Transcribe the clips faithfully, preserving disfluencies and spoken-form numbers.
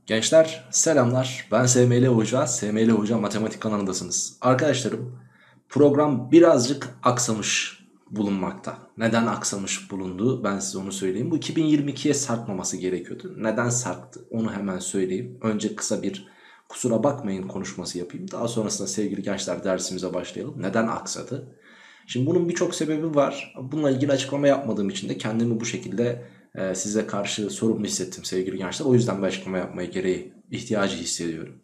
Gençler selamlar, ben S M L Hoca, S M L Hoca Matematik kanalındasınız. Arkadaşlarım, program birazcık aksamış bulunmakta. Neden aksamış bulundu, ben size onu söyleyeyim. Bu iki bin yirmi ikiye sarkmaması gerekiyordu. Neden sarktı onu hemen söyleyeyim. Önce kısa bir kusura bakmayın konuşması yapayım. Daha sonrasında sevgili gençler dersimize başlayalım. Neden aksadı? Şimdi bunun birçok sebebi var. Bununla ilgili açıklama yapmadığım için de kendimi bu şekilde e, size karşı sorumlu hissettim sevgili gençler. O yüzden bir açıklama yapmaya gereği, ihtiyacı hissediyorum.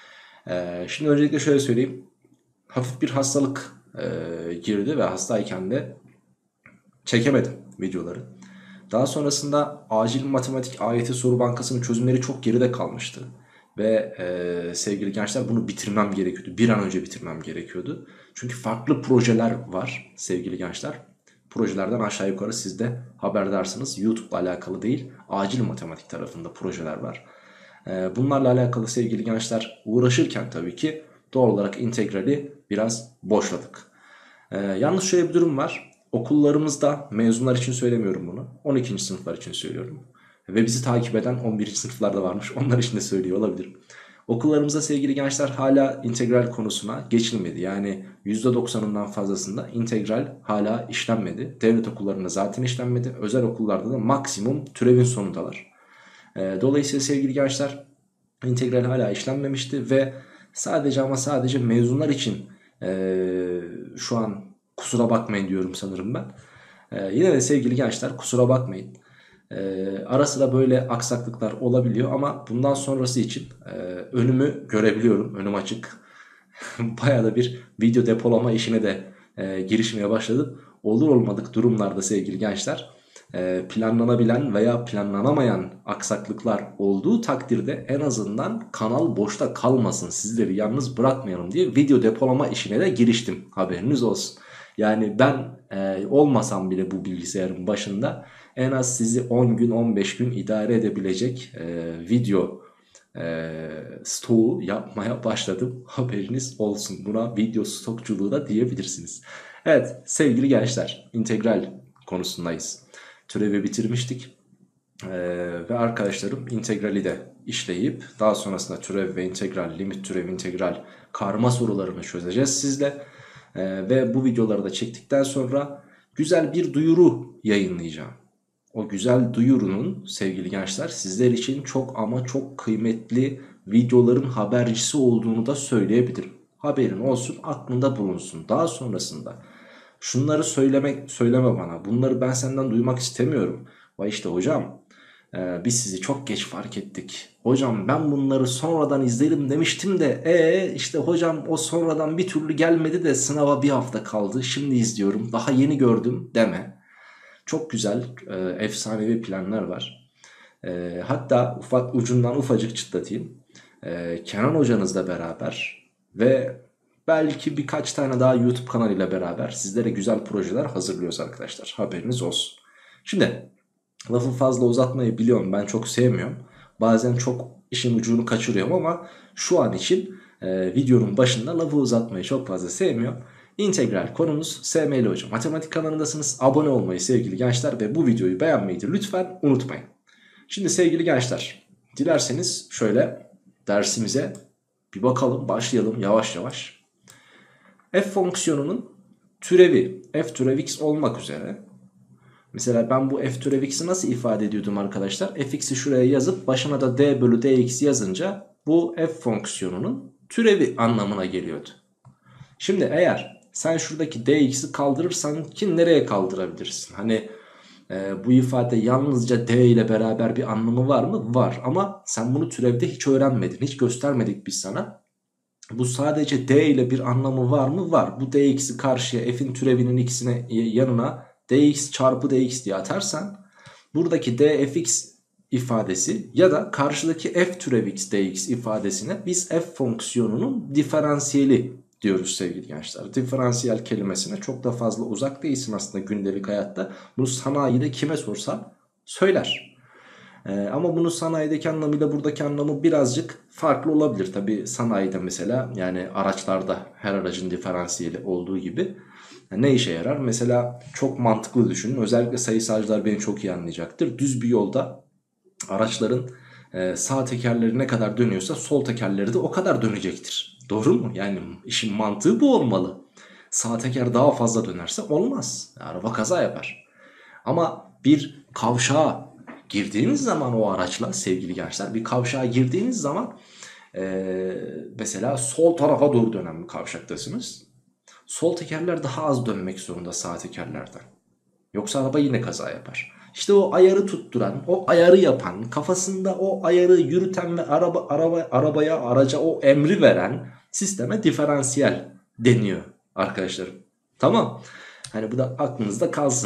E, şimdi öncelikle şöyle söyleyeyim. Hafif bir hastalık e, girdi ve hastayken de çekemedim videoları. Daha sonrasında acil matematik A Y T soru bankasının çözümleri çok geride kalmıştı. Ve e, sevgili gençler bunu bitirmem gerekiyordu. Bir an önce bitirmem gerekiyordu. Çünkü farklı projeler var sevgili gençler. Projelerden aşağı yukarı siz de haberdarsınız. YouTube'la alakalı değil, acil matematik tarafında projeler var. E, bunlarla alakalı sevgili gençler uğraşırken tabii ki doğal olarak integrali biraz boşladık. E, yalnız şöyle bir durum var. Okullarımızda, mezunlar için söylemiyorum bunu, on ikinci sınıflar için söylüyorum. Ve bizi takip eden on birinci sınıflarda varmış. Onlar için de söylüyor olabilirim. Okullarımızda sevgili gençler hala integral konusuna geçilmedi. Yani yüzde doksanından fazlasında integral hala işlenmedi. Devlet okullarında zaten işlenmedi. Özel okullarda da maksimum türevin sonundalar. E, dolayısıyla sevgili gençler integral hala işlenmemişti ve sadece ama sadece mezunlar için e, şu an kusura bakmayın diyorum sanırım ben. E, yine de sevgili gençler kusura bakmayın. Ee, ara sıra böyle aksaklıklar olabiliyor ama bundan sonrası için e, önümü görebiliyorum. Önüm açık. Bayağı da bir video depolama işine de e, girişmeye başladım. Olur olmadık durumlarda sevgili gençler e, planlanabilen veya planlanamayan aksaklıklar olduğu takdirde en azından kanal boşta kalmasın, sizleri yalnız bırakmayalım diye video depolama işine de giriştim. Haberiniz olsun. Yani ben e, olmasam bile bu bilgisayarın başında en az sizi on gün on beş gün idare edebilecek e, video e, stoğu yapmaya başladım. Haberiniz olsun. Buna video stokçuluğu da diyebilirsiniz. Evet sevgili gençler, integral konusundayız. Türevi bitirmiştik. Ee, ve arkadaşlarım integrali de işleyip daha sonrasında türev ve integral, limit türev, integral karma sorularını çözeceğiz sizle. Ee, ve bu videoları da çektikten sonra güzel bir duyuru yayınlayacağım. O güzel duyurunun sevgili gençler sizler için çok ama çok kıymetli videoların habercisi olduğunu da söyleyebilirim. Haberin olsun, aklında bulunsun. Daha sonrasında şunları söylemek söyleme bana, bunları ben senden duymak istemiyorum. Vay işte hocam ee, biz sizi çok geç fark ettik. Hocam ben bunları sonradan izlerim demiştim de ee işte hocam o sonradan bir türlü gelmedi de sınava bir hafta kaldı. Şimdi izliyorum, daha yeni gördüm deme. Çok güzel e, efsanevi planlar var. E, hatta ufak ucundan ufacık çıtlatayım. E, Kenan hocanızla beraber ve belki birkaç tane daha YouTube kanalıyla beraber sizlere güzel projeler hazırlıyoruz arkadaşlar. Haberiniz olsun. Şimdi lafı fazla uzatmayı biliyorum, ben çok sevmiyorum. Bazen çok işin ucunu kaçırıyorum ama şu an için e, videonun başında lafı uzatmayı çok fazla sevmiyorum. İntegral konumuz S M L Hoca Matematik kanalındasınız. Abone olmayı sevgili gençler ve bu videoyu beğenmeyi de lütfen unutmayın. Şimdi sevgili gençler, dilerseniz şöyle dersimize bir bakalım, başlayalım yavaş yavaş. F fonksiyonunun türevi f türev x olmak üzere. Mesela ben bu f türev x'i nasıl ifade ediyordum arkadaşlar? Fx'i şuraya yazıp başına da d bölü dx yazınca bu f fonksiyonunun türevi anlamına geliyordu. Şimdi eğer sen şuradaki dx'i kaldırırsan ki nereye kaldırabilirsin? Hani e, bu ifade yalnızca d ile beraber bir anlamı var mı? Var, ama sen bunu türevde hiç öğrenmedin. Hiç göstermedik biz sana. Bu sadece d ile bir anlamı var mı? Var. Bu dx'i karşıya f'in türevinin ikisine yanına dx çarpı dx diye atarsan buradaki dfx ifadesi ya da karşıdaki f türev x dx ifadesine biz f fonksiyonunun diferansiyeli diyoruz sevgili gençler. Diferansiyel kelimesine çok da fazla uzak değilsin aslında gündelik hayatta. Bunu sanayide kime sorsan söyler. Ee, ama bunu sanayideki anlamıyla buradaki anlamı birazcık farklı olabilir. Tabi sanayide mesela, yani araçlarda her aracın diferansiyeli olduğu gibi ne işe yarar? Mesela çok mantıklı düşünün. Özellikle sayısalcılar beni çok iyi anlayacaktır. Düz bir yolda araçların e, sağ tekerleri ne kadar dönüyorsa sol tekerleri de o kadar dönecektir. Doğru mu? Yani işin mantığı bu olmalı. Sağ teker daha fazla dönerse olmaz. Araba kaza yapar. Ama bir kavşağa girdiğiniz zaman o araçla sevgili gençler, bir kavşağa girdiğiniz zaman ee, mesela sol tarafa doğru dönen bir kavşaktasınız. Sol tekerler daha az dönmek zorunda sağ tekerlerden. Yoksa araba yine kaza yapar. İşte o ayarı tutturan, o ayarı yapan, kafasında o ayarı yürüten ve araba, araba arabaya, araca o emri veren sisteme diferansiyel deniyor arkadaşlarım. Tamam. Hani bu da aklınızda kalsın.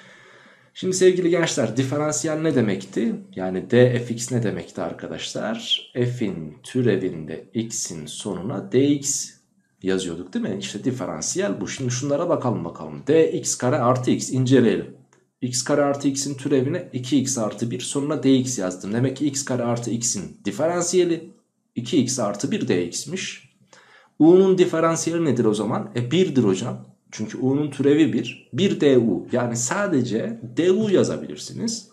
Şimdi sevgili gençler, diferansiyel ne demekti? Yani dfx ne demekti arkadaşlar? F'in türevinde x'in sonuna dx yazıyorduk değil mi? İşte diferansiyel bu. Şimdi şunlara bakalım bakalım. Dx kare artı x inceleyelim. X kare artı x'in türevine iki x artı bir sonuna dx yazdım. Demek ki x kare artı x'in diferansiyeli iki x artı bir dx'miş. U'nun diferansiyeli nedir o zaman? E birdir hocam. Çünkü u'nun türevi bir. bir du. Yani sadece du yazabilirsiniz.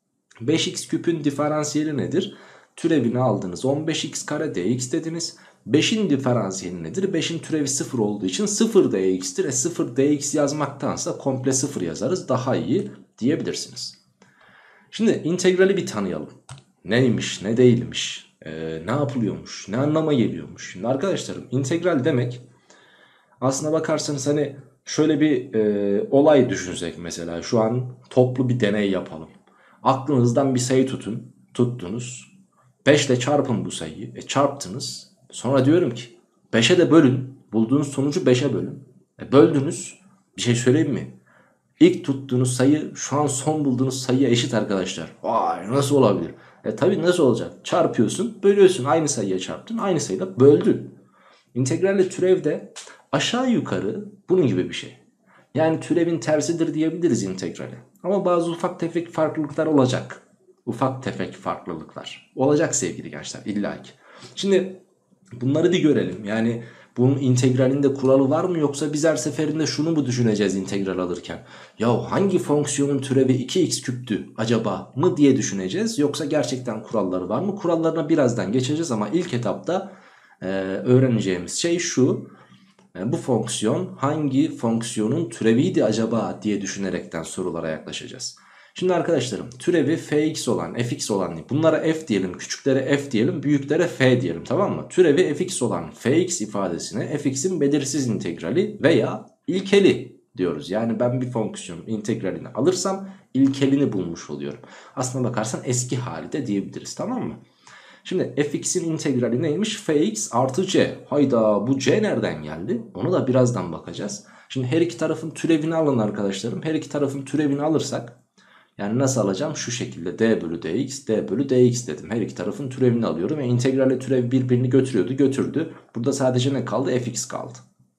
beş x küpün diferansiyeli nedir? Türevini aldınız. on beş x kare dx dediniz. beşin diferansiyeli nedir? beşin türevi sıfır olduğu için sıfır dx'tir. E sıfır dx yazmaktansa komple sıfır yazarız. Daha iyi diyebilirsiniz. Şimdi integrali bir tanıyalım. Neymiş, ne değilmiş, ee, ne yapılıyormuş, ne anlama geliyormuş. Şimdi arkadaşlarım, integral demek aslına bakarsanız hani şöyle bir e, olay düşünsek mesela. Şu an toplu bir deney yapalım. Aklınızdan bir sayı tutun. Tuttunuz. beş ile çarpın bu sayıyı. E çarptınız. Sonra diyorum ki beşe de bölün. Bulduğunuz sonucu beşe bölün. E böldünüz. Bir şey söyleyeyim mi? İlk tuttuğunuz sayı şu an son bulduğunuz sayıya eşit arkadaşlar. Vay, nasıl olabilir? E tabi nasıl olacak? Çarpıyorsun, bölüyorsun. Aynı sayıya çarptın, aynı sayıda böldün. İntegralle türev de aşağı yukarı bunun gibi bir şey. Yani türevin tersidir diyebiliriz integrale. Ama bazı ufak tefek farklılıklar olacak. Ufak tefek farklılıklar olacak sevgili gençler, illaki. Şimdi bunları bir görelim. Yani bunun integralinde kuralı var mı, yoksa biz her seferinde şunu mu düşüneceğiz integral alırken? Ya hangi fonksiyonun türevi iki x küptü acaba mı diye düşüneceğiz, yoksa gerçekten kuralları var mı? Kurallarına birazdan geçeceğiz ama ilk etapta e, öğreneceğimiz şey şu: e, bu fonksiyon hangi fonksiyonun türeviydi acaba diye düşünerekten sorulara yaklaşacağız. Şimdi arkadaşlarım, türevi fx olan, fx olan, bunlara f diyelim, küçüklere f diyelim, büyüklere f diyelim, tamam mı? Türevi fx olan fx ifadesine fx'in belirsiz integrali veya ilkeli diyoruz. Yani ben bir fonksiyonun integralini alırsam ilkelini bulmuş oluyorum. Aslına bakarsan eski hali de diyebiliriz, tamam mı? Şimdi fx'in integrali neymiş? Fx artı c. Hayda, bu c nereden geldi? Onu da birazdan bakacağız. Şimdi her iki tarafın türevini alın arkadaşlarım. Her iki tarafın türevini alırsak, yani nasıl alacağım? Şu şekilde d bölü dx, d bölü dx dedim. Her iki tarafın türevini alıyorum. E integralle türev birbirini götürüyordu, götürdü. Burada sadece ne kaldı? Fx kaldı.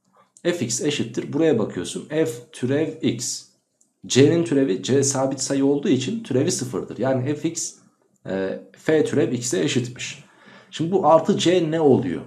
Fx eşittir. Buraya bakıyorsun. F türev x. C'nin türevi, c sabit sayı olduğu için türevi sıfırdır. Yani fx e, f türev x'e eşitmiş. Şimdi bu artı c ne oluyor?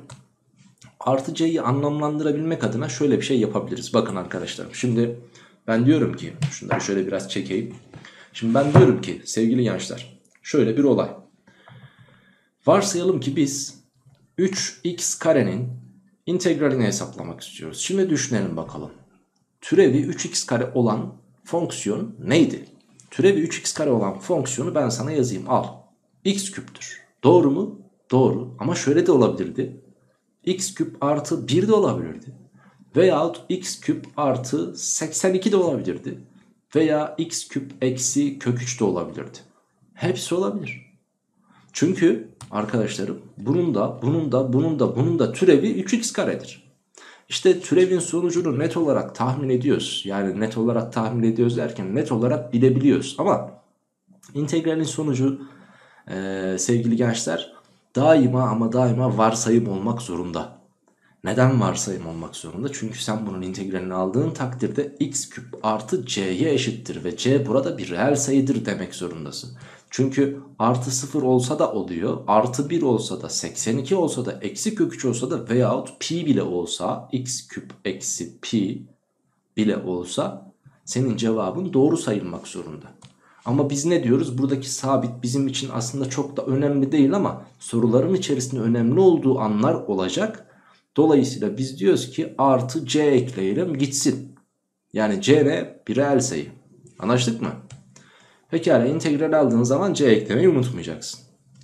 Artı c'yi anlamlandırabilmek adına şöyle bir şey yapabiliriz. Bakın arkadaşlarım, şimdi ben diyorum ki, şunları şöyle biraz çekeyim. Şimdi ben diyorum ki sevgili gençler, şöyle bir olay. Varsayalım ki biz üç x karenin integralini hesaplamak istiyoruz. Şimdi düşünelim bakalım. Türevi üç x kare olan fonksiyon neydi? Türevi üç x kare olan fonksiyonu ben sana yazayım, al. X küptür. Doğru mu? Doğru. Ama şöyle de olabilirdi. X küp artı bir de olabilirdi. Veyahut x küp artı seksen iki de olabilirdi. Veya x küp eksi kök üç de olabilirdi. Hepsi olabilir. Çünkü arkadaşlarım bunun da bunun da bunun da bunun da türevi üç x karedir. İşte türevin sonucunu net olarak tahmin ediyoruz. Yani net olarak tahmin ediyoruz derken net olarak bilebiliyoruz. Ama integralin sonucu e, sevgili gençler daima ama daima varsayım olmak zorunda. Neden varsayım olmak zorunda? Çünkü sen bunun integralini aldığın takdirde x küp artı c'ye eşittir ve c burada bir reel sayıdır demek zorundasın. Çünkü artı sıfır olsa da oluyor, artı bir olsa da, seksen iki olsa da, eksi kök üç olsa da veyahut pi bile olsa, x küp eksi pi bile olsa senin cevabın doğru sayılmak zorunda. Ama biz ne diyoruz? Buradaki sabit bizim için aslında çok da önemli değil ama soruların içerisinde önemli olduğu anlar olacak. Dolayısıyla biz diyoruz ki artı c ekleyelim gitsin. Yani c ne? Bir reel sayı. Anlaştık mı? Pekala, integral aldığın zaman c eklemeyi unutmayacaksın.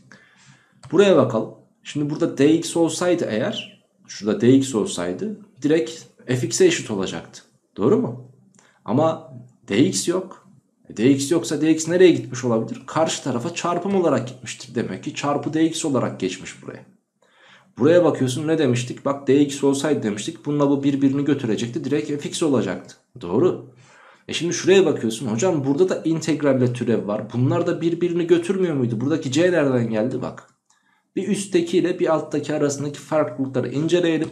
Buraya bakalım. Şimdi burada dx olsaydı eğer, şurada dx olsaydı direkt fx'e eşit olacaktı. Doğru mu? Ama dx yok. E dx yoksa dx nereye gitmiş olabilir? Karşı tarafa çarpım olarak gitmiştir. Demek ki çarpı dx olarak geçmiş buraya. Buraya bakıyorsun, ne demiştik? Bak dx olsaydı demiştik. Bununla bu birbirini götürecekti. Direkt fx olacaktı. Doğru. E şimdi şuraya bakıyorsun. Hocam burada da integralle türev var. Bunlar da birbirini götürmüyor muydu? Buradaki c nereden geldi? Bak. Bir üstteki ile bir alttaki arasındaki farklılıkları inceleyelim.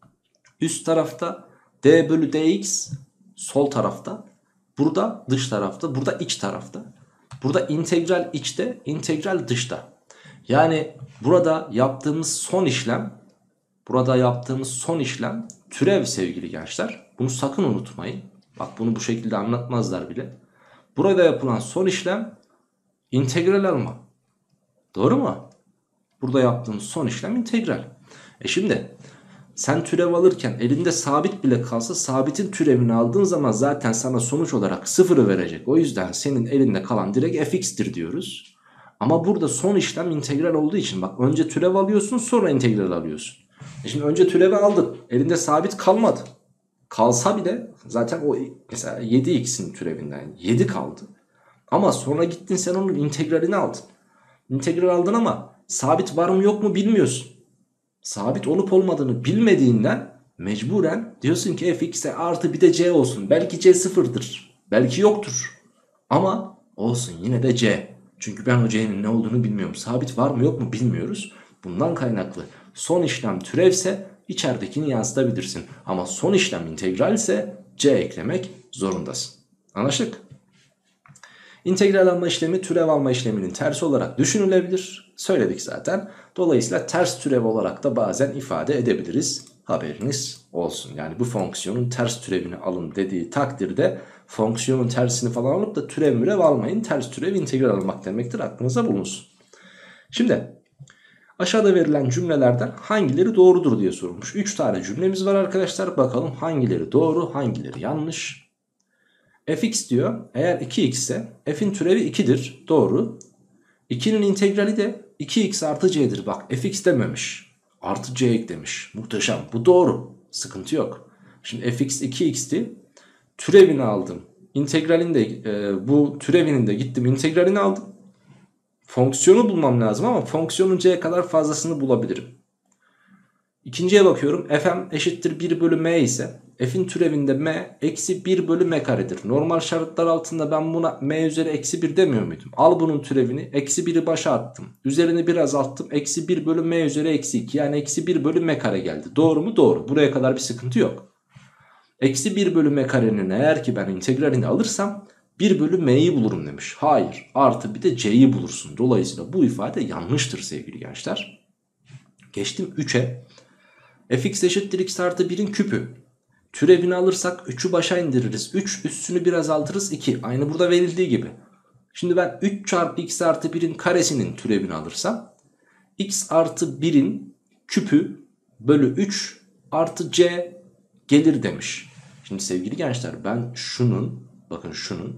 Üst tarafta d bölü dx sol tarafta. Burada dış tarafta. Burada iç tarafta. Burada integral içte, integral dışta. Yani burada yaptığımız son işlem, burada yaptığımız son işlem türev sevgili gençler. Bunu sakın unutmayın. Bak bunu bu şekilde anlatmazlar bile. Burada yapılan son işlem integral alma. Doğru mu? Burada yaptığımız son işlem integral. E şimdi sen türev alırken elinde sabit bile kalsa sabitin türevini aldığın zaman zaten sana sonuç olarak sıfırı verecek. O yüzden senin elinde kalan direkt fx'tir diyoruz. Ama burada son işlem integral olduğu için bak önce türev alıyorsun sonra integral alıyorsun. E şimdi önce türevi aldın, elinde sabit kalmadı. Kalsa bile zaten o mesela yedi x'in türevinden yedi kaldı. Ama sonra gittin sen onun integralini aldın. İntegral aldın ama sabit var mı yok mu bilmiyorsun. Sabit olup olmadığını bilmediğinden mecburen diyorsun ki fx'e artı bir de c olsun. Belki c sıfırdır. Belki yoktur. Ama olsun yine de c. Çünkü ben o c'nin ne olduğunu bilmiyorum. Sabit var mı yok mu bilmiyoruz. Bundan kaynaklı son işlem türevse içeridekini yansıtabilirsin. Ama son işlem integral ise c eklemek zorundasın. Anlaştık? İntegral alma işlemi türev alma işleminin tersi olarak düşünülebilir. Söyledik zaten. Dolayısıyla ters türev olarak da bazen ifade edebiliriz. Haberiniz olsun. Yani bu fonksiyonun ters türevini alın dediği takdirde fonksiyonun tersini falan alıp da türev mürev almayın. Ters türev integral almak demektir. Aklınıza bulunsun. Şimdi aşağıda verilen cümlelerden hangileri doğrudur diye sorulmuş. üç tane cümlemiz var arkadaşlar. Bakalım hangileri doğru, hangileri yanlış. Fx diyor. Eğer iki x ise f'in türevi ikidir. Doğru. ikinin integrali de iki x artı c'dir. Bak fx dememiş. Artı c eklemiş. Muhteşem. Bu doğru. Sıkıntı yok. Şimdi fx iki x'ti. Türevini aldım. İntegralini de e, bu türevinin de gittim integralini aldım. Fonksiyonu bulmam lazım ama fonksiyonun c'ye kadar fazlasını bulabilirim. İkinciye bakıyorum. Fm eşittir bir bölü m ise f'in türevinde m eksi bir bölü m karedir. Normal şartlar altında ben buna m üzeri eksi bir demiyor muydum? Al bunun türevini, eksi biri başa attım. Üzerini bir azalttım. Eksi bir bölü m üzeri eksi iki, yani eksi bir bölü m kare geldi. Doğru mu? Doğru. Buraya kadar bir sıkıntı yok. Eksi bir bölü m karenin eğer ki ben integralini alırsam bir bölü m'yi bulurum demiş. Hayır. Artı bir de c'yi bulursun. Dolayısıyla bu ifade yanlıştır sevgili gençler. Geçtim üçe. Fx eşittir x artı birin küpü. Türevini alırsak üçü başa indiririz. üç üstünü bir azaltırız iki. Aynı burada verildiği gibi. Şimdi ben üç çarpı x artı birin karesinin türevini alırsam x artı birin küpü bölü üç artı c gelir demiş. Şimdi sevgili gençler ben şunun, bakın şunun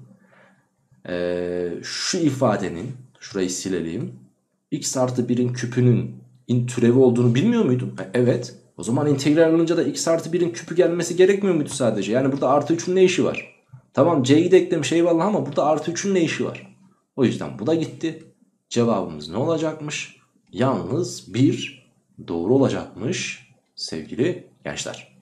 ee, şu ifadenin, şurayı silelim, x artı birin küpünün türevi olduğunu bilmiyor muydum? E, evet. O zaman integral alınca da x artı birin küpü gelmesi gerekmiyor muydu sadece? Yani burada artı üçün ne işi var? Tamam c'yi de eklemiş eyvallah ama burada artı üçün ne işi var? O yüzden bu da gitti. Cevabımız ne olacakmış? Yalnız bir doğru olacakmış sevgili gençler.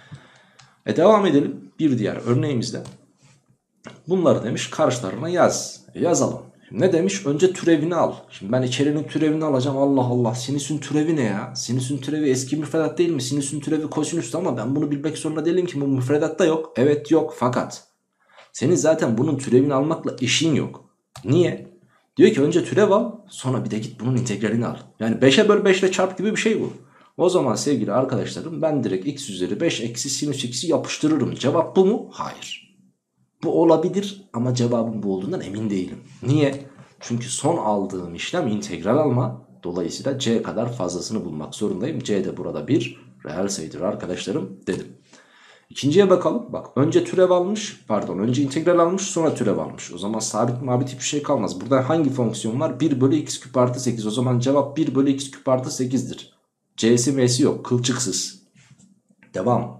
E devam edelim bir diğer örneğimizde. Bunları demiş karşılarına yaz. E yazalım. Ne demiş? Önce türevini al. Şimdi ben içerinin türevini alacağım. Allah Allah. Sinüsün türevi ne ya? Sinüsün türevi eski müfredat değil mi? Sinüsün türevi kosinüs, ama ben bunu bilmek zorunda değilim ki. Bu müfredatta yok. Evet yok. Fakat senin zaten bunun türevini almakla işin yok. Niye? Diyor ki önce türev al. Sonra bir de git bunun integralini al. Yani beşe böl beş ile çarp gibi bir şey bu. O zaman sevgili arkadaşlarım ben direkt x üzeri beş eksi sinüs x'i yapıştırırım. Cevap bu mu? Hayır. Bu olabilir ama cevabım bu olduğundan emin değilim. Niye? Çünkü son aldığım işlem integral alma. Dolayısıyla c kadar fazlasını bulmak zorundayım. C de burada bir reel sayıdır arkadaşlarım dedim. İkinciye bakalım. Bak önce türev almış, pardon önce integral almış, sonra türev almış. O zaman sabit mabit hiçbir şey kalmaz. Burada hangi fonksiyon var? bir bölü x küp artı sekiz. O zaman cevap bir bölü x küp artı sekizdir. C'si m'si yok, kılçıksız. Devam.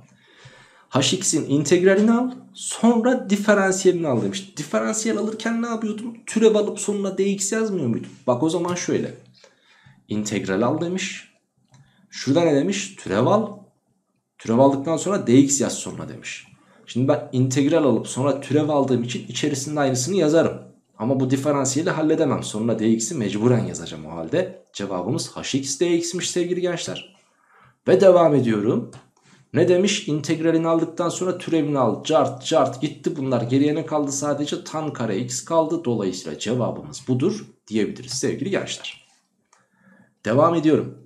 Hx'in integralini al, sonra diferansiyelini al demiş. Diferansiyel alırken ne yapıyordum? Türev alıp sonuna dx yazmıyor muydum? Bak o zaman şöyle. İntegral al demiş. Şurada ne demiş? Türev al. Türev aldıktan sonra dx yaz sonuna demiş. Şimdi ben integral alıp sonra türev aldığım için içerisinde aynısını yazarım. Ama bu diferansiyeli halledemem. Sonuna dx'i mecburen yazacağım o halde. Cevabımız hx dx'miş sevgili gençler. Ve devam ediyorum. Ne demiş? İntegralini aldıktan sonra türevini al. Cart cart gitti bunlar. Geriye ne kaldı? Sadece tan kare x kaldı. Dolayısıyla cevabımız budur diyebiliriz sevgili gençler. Devam ediyorum.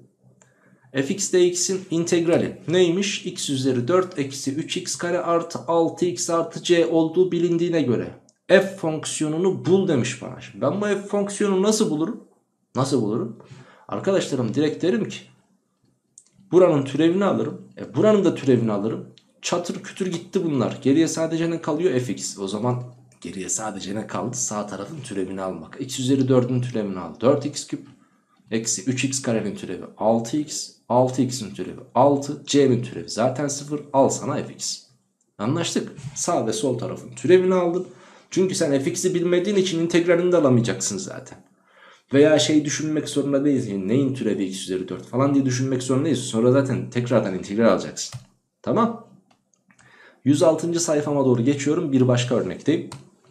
Fx dx'in integrali neymiş? X üzeri dört eksi üç x kare artı altı x artı c olduğu bilindiğine göre f fonksiyonunu bul demiş bana. Şimdi ben bu f fonksiyonunu nasıl bulurum? Nasıl bulurum? Arkadaşlarım direkt derim ki buranın türevini alırım. E buranın da türevini alırım. Çatır kütür gitti bunlar. Geriye sadece ne kalıyor? Fx. O zaman geriye sadece ne kaldı? Sağ tarafın türevini almak. X üzeri dördün türevini al. dört x küp eksi üç x karenin türevi altı x. altı x'in türevi altı. C'nin türevi zaten sıfır. Al sana fx. Anlaştık. Sağ ve sol tarafın türevini aldın. Çünkü sen fx'i bilmediğin için integralini de alamayacaksın zaten. Veya şey düşünmek zorunda değiliz. Yani neyin türevi x üzeri dört falan diye düşünmek zorundayız. Sonra zaten tekrardan integral alacaksın. Tamam. yüz altıncı sayfama doğru geçiyorum. Bir başka örnekteyim.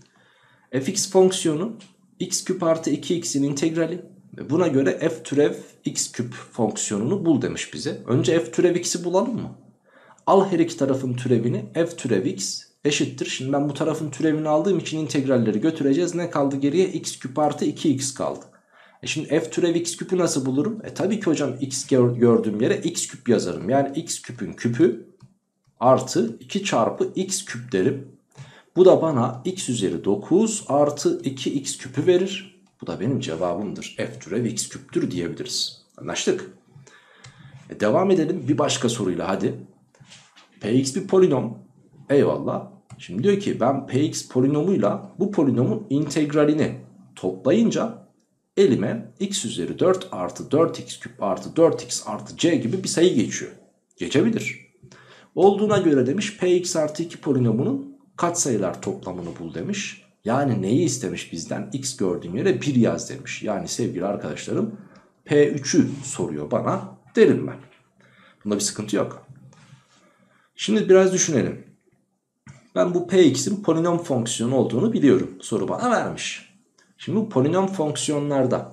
Fx fonksiyonu x küp artı iki x'in integrali. Buna göre f türev x küp fonksiyonunu bul demiş bize. Önce f türev x'i bulalım mı? Al her iki tarafın türevini. F türev x eşittir. Şimdi ben bu tarafın türevini aldığım için integralleri götüreceğiz. Ne kaldı geriye? X küp artı iki x kaldı. E şimdi f türev x küpü nasıl bulurum? E tabii ki hocam x gördüğüm yere x küp yazarım. Yani x küpün küpü artı iki çarpı x küp derim. Bu da bana x üzeri dokuz artı iki x küpü verir. Bu da benim cevabımdır. F türev x küptür diyebiliriz. Anlaştık. E devam edelim bir başka soruyla hadi. Px bir polinom. Eyvallah. Şimdi diyor ki ben px polinomuyla bu polinomun integralini toplayınca elime x üzeri dört artı dört x küp artı dört x artı c gibi bir sayı geçiyor. Geçebilir. Olduğuna göre demiş px artı iki polinomunun katsayılar toplamını bul demiş. Yani neyi istemiş bizden? X gördüğüm yere bir yaz demiş. Yani sevgili arkadaşlarım P üç'ü soruyor bana derim ben. Bunda bir sıkıntı yok. Şimdi biraz düşünelim. Ben bu Px'in polinom fonksiyonu olduğunu biliyorum. Soru bana vermiş. Şimdi bu polinom fonksiyonlarda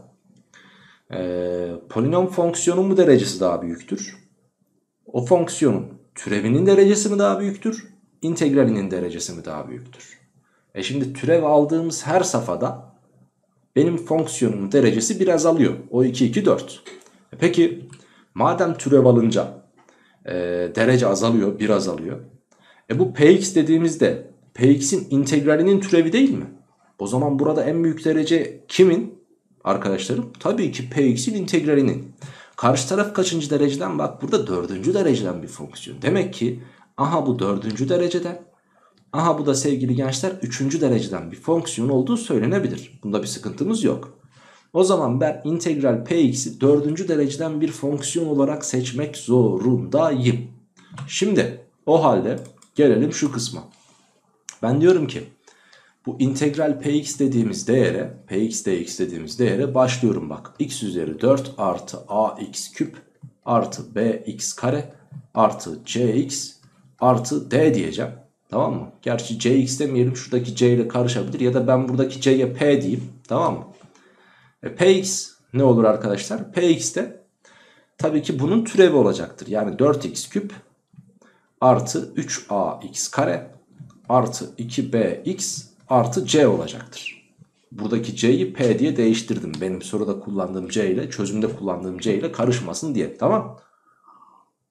e, polinom fonksiyonun mu derecesi daha büyüktür? O fonksiyonun türevinin derecesi mi daha büyüktür? İntegralinin derecesi mi daha büyüktür? E şimdi türev aldığımız her safhada benim fonksiyonumun derecesi biraz azalıyor. O iki, iki, dört. E peki madem türev alınca e, derece azalıyor, bir azalıyor. E bu Px dediğimizde Px'in integralinin türevi değil mi? O zaman burada en büyük derece kimin arkadaşlarım? Tabii ki Px'in integralinin. Karşı taraf kaçıncı dereceden? Bak burada dördüncü dereceden bir fonksiyon. Demek ki aha bu dördüncü dereceden, aha bu da sevgili gençler üçüncü dereceden bir fonksiyon olduğu söylenebilir. Bunda bir sıkıntımız yok. O zaman ben integral Px'i dördüncü dereceden bir fonksiyon olarak seçmek zorundayım. Şimdi o halde gelelim şu kısma. Ben diyorum ki bu integral Px dediğimiz değere, Px dx dediğimiz değere başlıyorum bak. X üzeri dört artı ax küp artı bx kare artı cx artı d diyeceğim. Tamam mı? Gerçi cx demeyelim, şuradaki c ile karışabilir ya da ben buradaki c'ye p diyeyim. Tamam mı? E, px ne olur arkadaşlar? Px de tabii ki bunun türevi olacaktır. Yani dört x küp artı üç ax kare artı iki bx artı c olacaktır. Buradaki c'yi p diye değiştirdim. Benim soruda kullandığım c ile çözümde kullandığım c ile karışmasın diye. Tamam.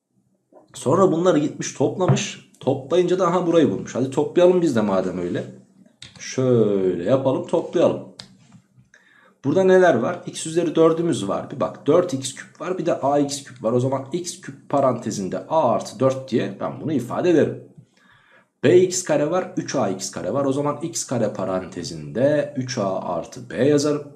Sonra bunları gitmiş toplamış. Toplayınca da aha burayı bulmuş. Hadi toplayalım biz de madem öyle. Şöyle yapalım, toplayalım. Burada neler var? X üzeri dördümüz var. Bir bak, dört x küp var, bir de ax küp var. O zaman x küp parantezinde a artı dört diye ben bunu ifade ederim. Bx kare var, üç ax kare var. O zaman x kare parantezinde üç a artı b yazarım.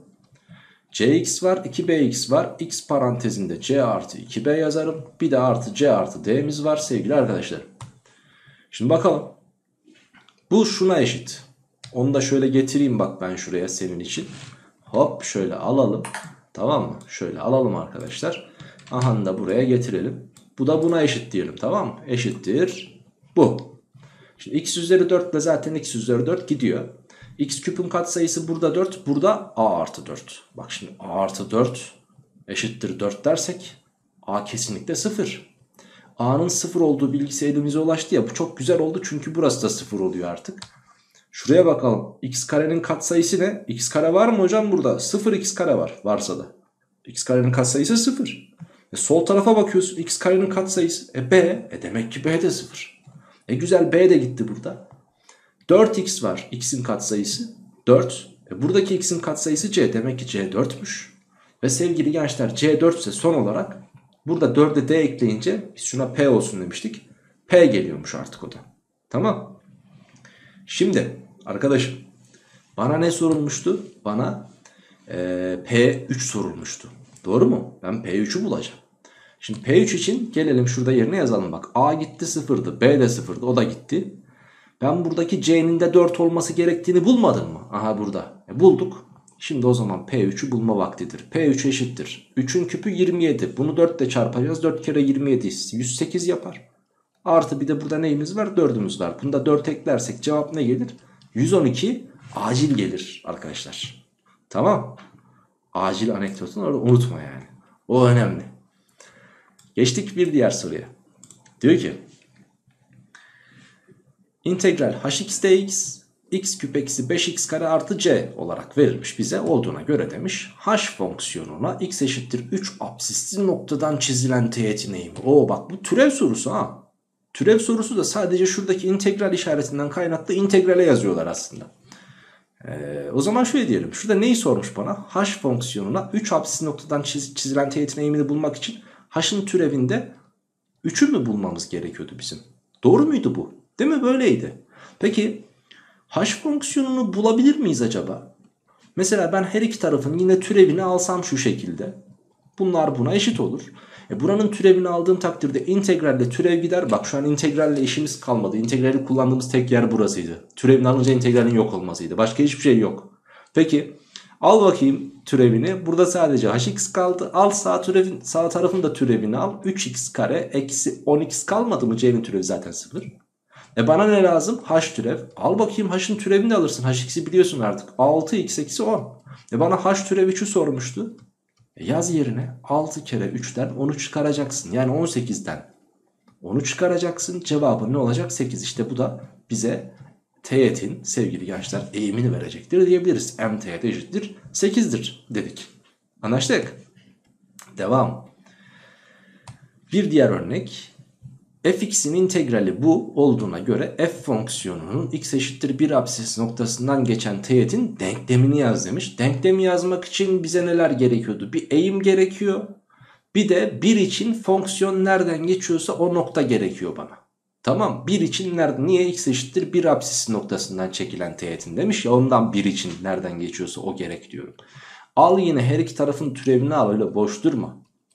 Cx var, iki bx var. X parantezinde c artı iki b yazarım. Bir de artı c artı d'miz var sevgili arkadaşlar. Şimdi bakalım. Bu şuna eşit. Onu da şöyle getireyim bak ben şuraya senin için. Hop şöyle alalım. Tamam mı? Şöyle alalım arkadaşlar. Aha da buraya getirelim. Bu da buna eşit diyelim, tamam mı? Eşittir bu. Şimdi x üzeri dört ile zaten x üzeri dört gidiyor. X küpün katsayısı burada dört. Burada a artı dört. Bak şimdi a artı dört eşittir dört dersek a kesinlikle sıfır. A'nın sıfır olduğu bilgisi elimize ulaştı ya. Bu çok güzel oldu çünkü burası da sıfır oluyor artık. Şuraya bakalım. X karenin katsayısı ne? X kare var mı hocam burada? sıfır x kare var. Varsa da. X karenin katsayısı sıfır. E sol tarafa bakıyorsun. X karenin katsayısı. E b. E demek ki b de sıfır. E güzel, b de gitti burada. dört x var. X'in katsayısı dört. E buradaki x'in katsayısı c. Demek ki c dörtmüş. Ve sevgili gençler, c dört ise son olarak burada dörde d ekleyince biz şuna p olsun demiştik. P geliyormuş artık o da. Tamam. Şimdi arkadaşım, bana ne sorulmuştu? Bana e, P üç sorulmuştu. Doğru mu? Ben P üç'ü bulacağım. Şimdi P üç için gelelim şurada yerine yazalım. Bak A gitti sıfırdı. B de sıfırdı. O da gitti. Ben buradaki C'nin de dört olması gerektiğini bulmadım mı? Aha burada. E, bulduk. Şimdi o zaman P üç'ü bulma vaktidir. P üç eşittir. üçün küpü yirmi yedi. Bunu dört ile çarpacağız. dört kere yirmi yedi yüz sekiz yapar. Artı bir de burada neyimiz var? dördümüz var. Bunda dört eklersek cevap ne gelir? yüz on iki acil gelir arkadaşlar. Tamam. Acil anekdotunu orada unutma yani. O önemli. Geçtik bir diğer soruya. Diyor ki integral hx dx x küp eksi beş x kare artı c olarak verilmiş bize olduğuna göre demiş. H fonksiyonuna x eşittir üç apsisli noktadan çizilen teğetin eğimi. Oo bak, bu türev sorusu ha. Türev sorusu da sadece şuradaki integral işaretinden kaynaklı integrale yazıyorlar aslında. Ee, o zaman şöyle diyelim. Şurada neyi sormuş bana? H fonksiyonuna üç apsisli noktadan çiz, çizilen teğetin eğimini bulmak için h'ın türevinde üç'ü mü bulmamız gerekiyordu bizim? Doğru muydu bu? Değil mi? Böyleydi. Peki h fonksiyonunu bulabilir miyiz acaba? Mesela ben her iki tarafın yine türevini alsam şu şekilde. Bunlar buna eşit olur. E buranın türevini aldığım takdirde integralle türev gider. Bak şu an integralle işimiz kalmadı. İntegrali kullandığımız tek yer burasıydı. Türevini alınca integralin yok olmasıydı. Başka hiçbir şey yok. Peki al bakayım türevini. Burada sadece hx kaldı. Al sağ türevin, sağ tarafın da türevini al. üç x kare eksi on x kalmadı mı? C'nin türevi zaten sıfır. E bana ne lazım? H türev. Al bakayım h'ın türevini de alırsın. Hx'i biliyorsun artık. altı x eksi on. E bana h türev üç'ü sormuştu. E yaz yerine altı kere üç'ten onu çıkaracaksın. Yani on sekiz'den onu çıkaracaksın. Cevabı ne olacak? sekiz. İşte bu da bize teğetin sevgili gençler eğimini verecektir diyebiliriz. M teğet eşittir sekiz'dir dedik. Anlaştık. Devam. Bir diğer örnek. Fx'in integrali bu olduğuna göre f fonksiyonunun x eşittir bir apsis noktasından geçen teğetin denklemini yaz demiş. Denklemi yazmak için bize neler gerekiyordu? Bir eğim gerekiyor. Bir de bir için fonksiyon nereden geçiyorsa o nokta gerekiyor bana. Tamam, bir için nerede? Niye? X eşittir bir apsis noktasından çekilen teğetin demiş ya, ondan bir için nereden geçiyorsa o gerek diyorum. Al yine her iki tarafın türevini al, öyle boş durma.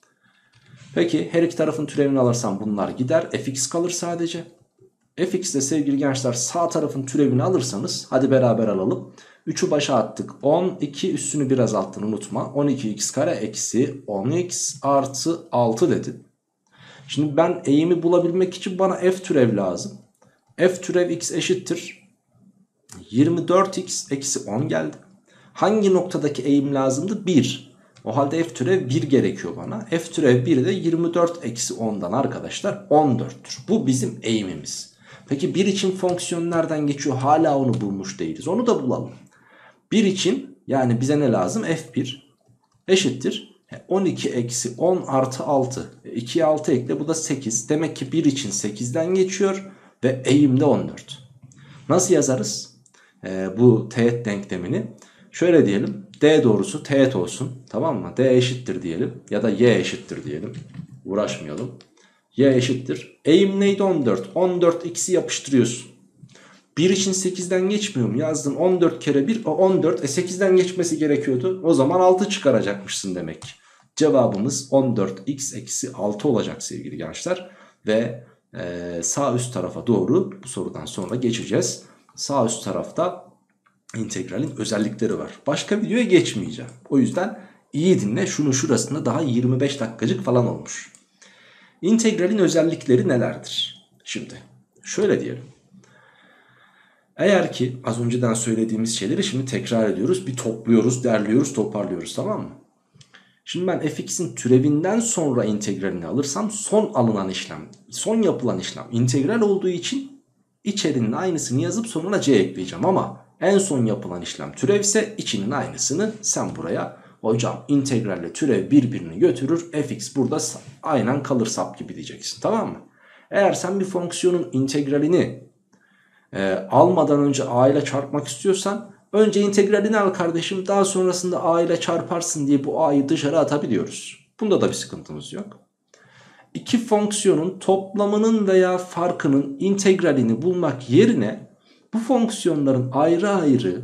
Peki her iki tarafın türevini alırsam bunlar gider. Fx kalır sadece. Fx'de sevgili gençler sağ tarafın türevini alırsanız hadi beraber alalım. üç'ü başa attık. on iki üstünü biraz alttan unutma. on iki x kare eksi on x artı altı dedi. Şimdi ben eğimi bulabilmek için bana f türev lazım. F türev x eşittir yirmi dört x eksi on geldi. Hangi noktadaki eğim lazımdı? bir. O halde f türev bir gerekiyor bana. F türev bir de yirmi dört eksi on'dan arkadaşlar on dört'tür. Bu bizim eğimimiz. Peki bir için fonksiyon nereden geçiyor? Hala onu bulmuş değiliz. Onu da bulalım. bir için yani bize ne lazım? f bir eşittir on iki eksi on artı altı. iki'ye altı ekle, bu da sekiz. Demek ki bir için sekiz'den geçiyor ve eğim de on dört. Nasıl yazarız? e, bu teğet denklemini. Şöyle diyelim, D doğrusu teğet olsun, tamam mı? D eşittir diyelim ya da Y eşittir diyelim. Uğraşmayalım. Y eşittir. Eğim neydi? on dört. on dört x'i yapıştırıyorsun. bir için sekizden geçmiyor mu? Yazdın on dört kere bir, o on dört. E sekizden geçmesi gerekiyordu. O zaman altı çıkaracakmışsın demek. Cevabımız on dört x eksi altı olacak sevgili gençler. Ve e, sağ üst tarafa doğru bu sorudan sonra geçeceğiz. Sağ üst tarafta integralin özellikleri var. Başka videoya geçmeyeceğim. O yüzden iyi dinle. Şunun şurasında daha yirmi beş dakikacık falan olmuş. İntegralin özellikleri nelerdir? Şimdi şöyle diyelim. Eğer ki az önceden söylediğimiz şeyleri şimdi tekrar ediyoruz. Bir topluyoruz, derliyoruz, toparlıyoruz, tamam mı? Şimdi ben fx'in türevinden sonra integralini alırsam son alınan işlem, son yapılan işlem integral olduğu için içerinin aynısını yazıp sonuna c ekleyeceğim. Ama en son yapılan işlem türevse içinin aynısını sen buraya, hocam integralle türev birbirini götürür, fx burada aynen kalır sap gibi diyeceksin, tamam mı? Eğer sen bir fonksiyonun integralini e, almadan önce a ile çarpmak istiyorsan önce integralini al kardeşim, daha sonrasında a ile çarparsın diye bu a'yı dışarı atabiliyoruz. Bunda da bir sıkıntımız yok. İki fonksiyonun toplamının veya farkının integralini bulmak yerine bu fonksiyonların ayrı ayrı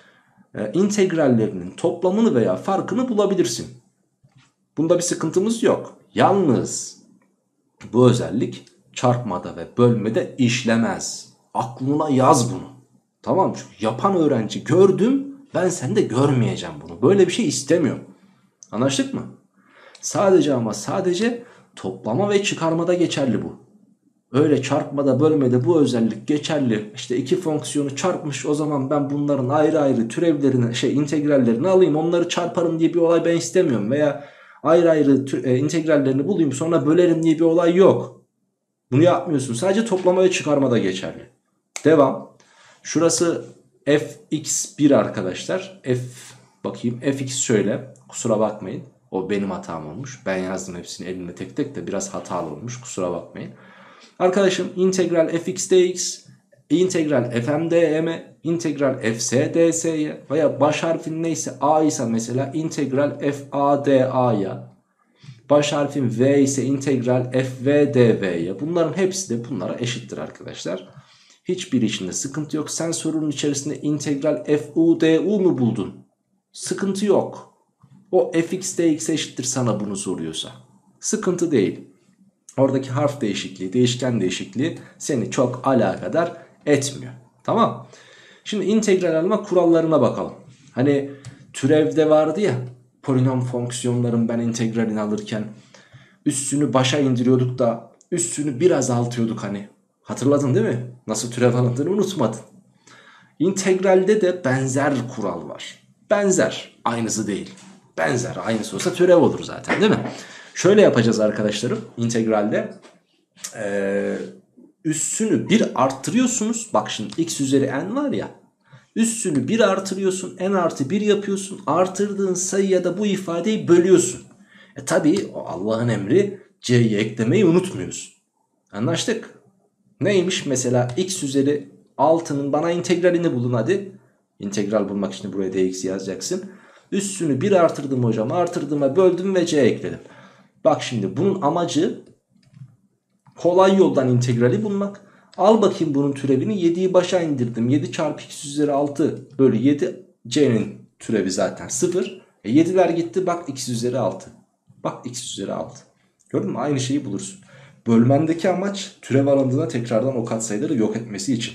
e, integrallerinin toplamını veya farkını bulabilirsin. Bunda bir sıkıntımız yok. Yalnız bu özellik çarpmada ve bölmede işlemez. Aklına yaz bunu. Tamam mı? Çünkü yapan öğrenci gördüm, ben sende görmeyeceğim bunu. Böyle bir şey istemiyorum. Anlaştık mı? Sadece ama sadece toplama ve çıkarmada geçerli bu. Öyle çarpmada bölmede bu özellik geçerli. İşte iki fonksiyonu çarpmış, o zaman ben bunların ayrı ayrı türevlerini, şey integrallerini alayım, onları çarparım diye bir olay ben istemiyorum. Veya ayrı ayrı tür, e, integrallerini bulayım sonra bölerim diye bir olay yok. Bunu yapmıyorsun. Sadece toplama ve çıkarmada geçerli. Devam. Şurası f x bir arkadaşlar. F bakayım fx şöyle. Kusura bakmayın. O benim hatam olmuş. Ben yazdım hepsini elimle tek tek de biraz hatalı olmuş. Kusura bakmayın. Arkadaşım integral fx dx, integral fm dm, integral fs ds'ye veya baş harfin neyse a ise mesela integral fa da'ya, baş harfin v ise integral fv dv'ye. Bunların hepsi de bunlara eşittir arkadaşlar. Hiçbir içinde sıkıntı yok. Sen sorunun içerisinde integral fu du mu buldun? Sıkıntı yok. O fx dx eşittir sana bunu soruyorsa. Sıkıntı değil. Oradaki harf değişikliği, değişken değişikliği seni çok alakadar etmiyor. Tamam. Şimdi integral alma kurallarına bakalım. Hani türevde vardı ya, polinom fonksiyonların ben integralini alırken üstünü başa indiriyorduk da üstünü bir azaltıyorduk hani. Hatırladın değil mi? Nasıl türev alındığını unutmadın. İntegralde de benzer kural var. Benzer, aynısı değil. Benzer, aynısı olsa türev olur zaten değil mi? Şöyle yapacağız arkadaşlarım. İntegralde ee, üssünü bir arttırıyorsunuz. Bak şimdi x üzeri n var ya. Üssünü bir artırıyorsun. N artı bir yapıyorsun. Artırdığın sayıya da bu ifadeyi bölüyorsun. E tabi Allah'ın emri, c'yi eklemeyi unutmuyorsun. Anlaştık. Neymiş mesela x üzeri altının bana integralini bulun hadi. İntegral bulmak için buraya dx yazacaksın. Üssünü bir artırdım hocam. Artırdığıma böldüm ve c ekledim. Bak şimdi bunun amacı kolay yoldan integrali bulmak. Al bakayım bunun türevini, yediyi başa indirdim. yedi çarpı x üzeri altı bölü yedi, c'nin türevi zaten sıfır. E yediler gitti, bak x üzeri altı. Bak x üzeri altı. Gördün mü? Aynı şeyi bulursun. Bölmendeki amaç türev alındığında tekrardan o katsayıları yok etmesi için.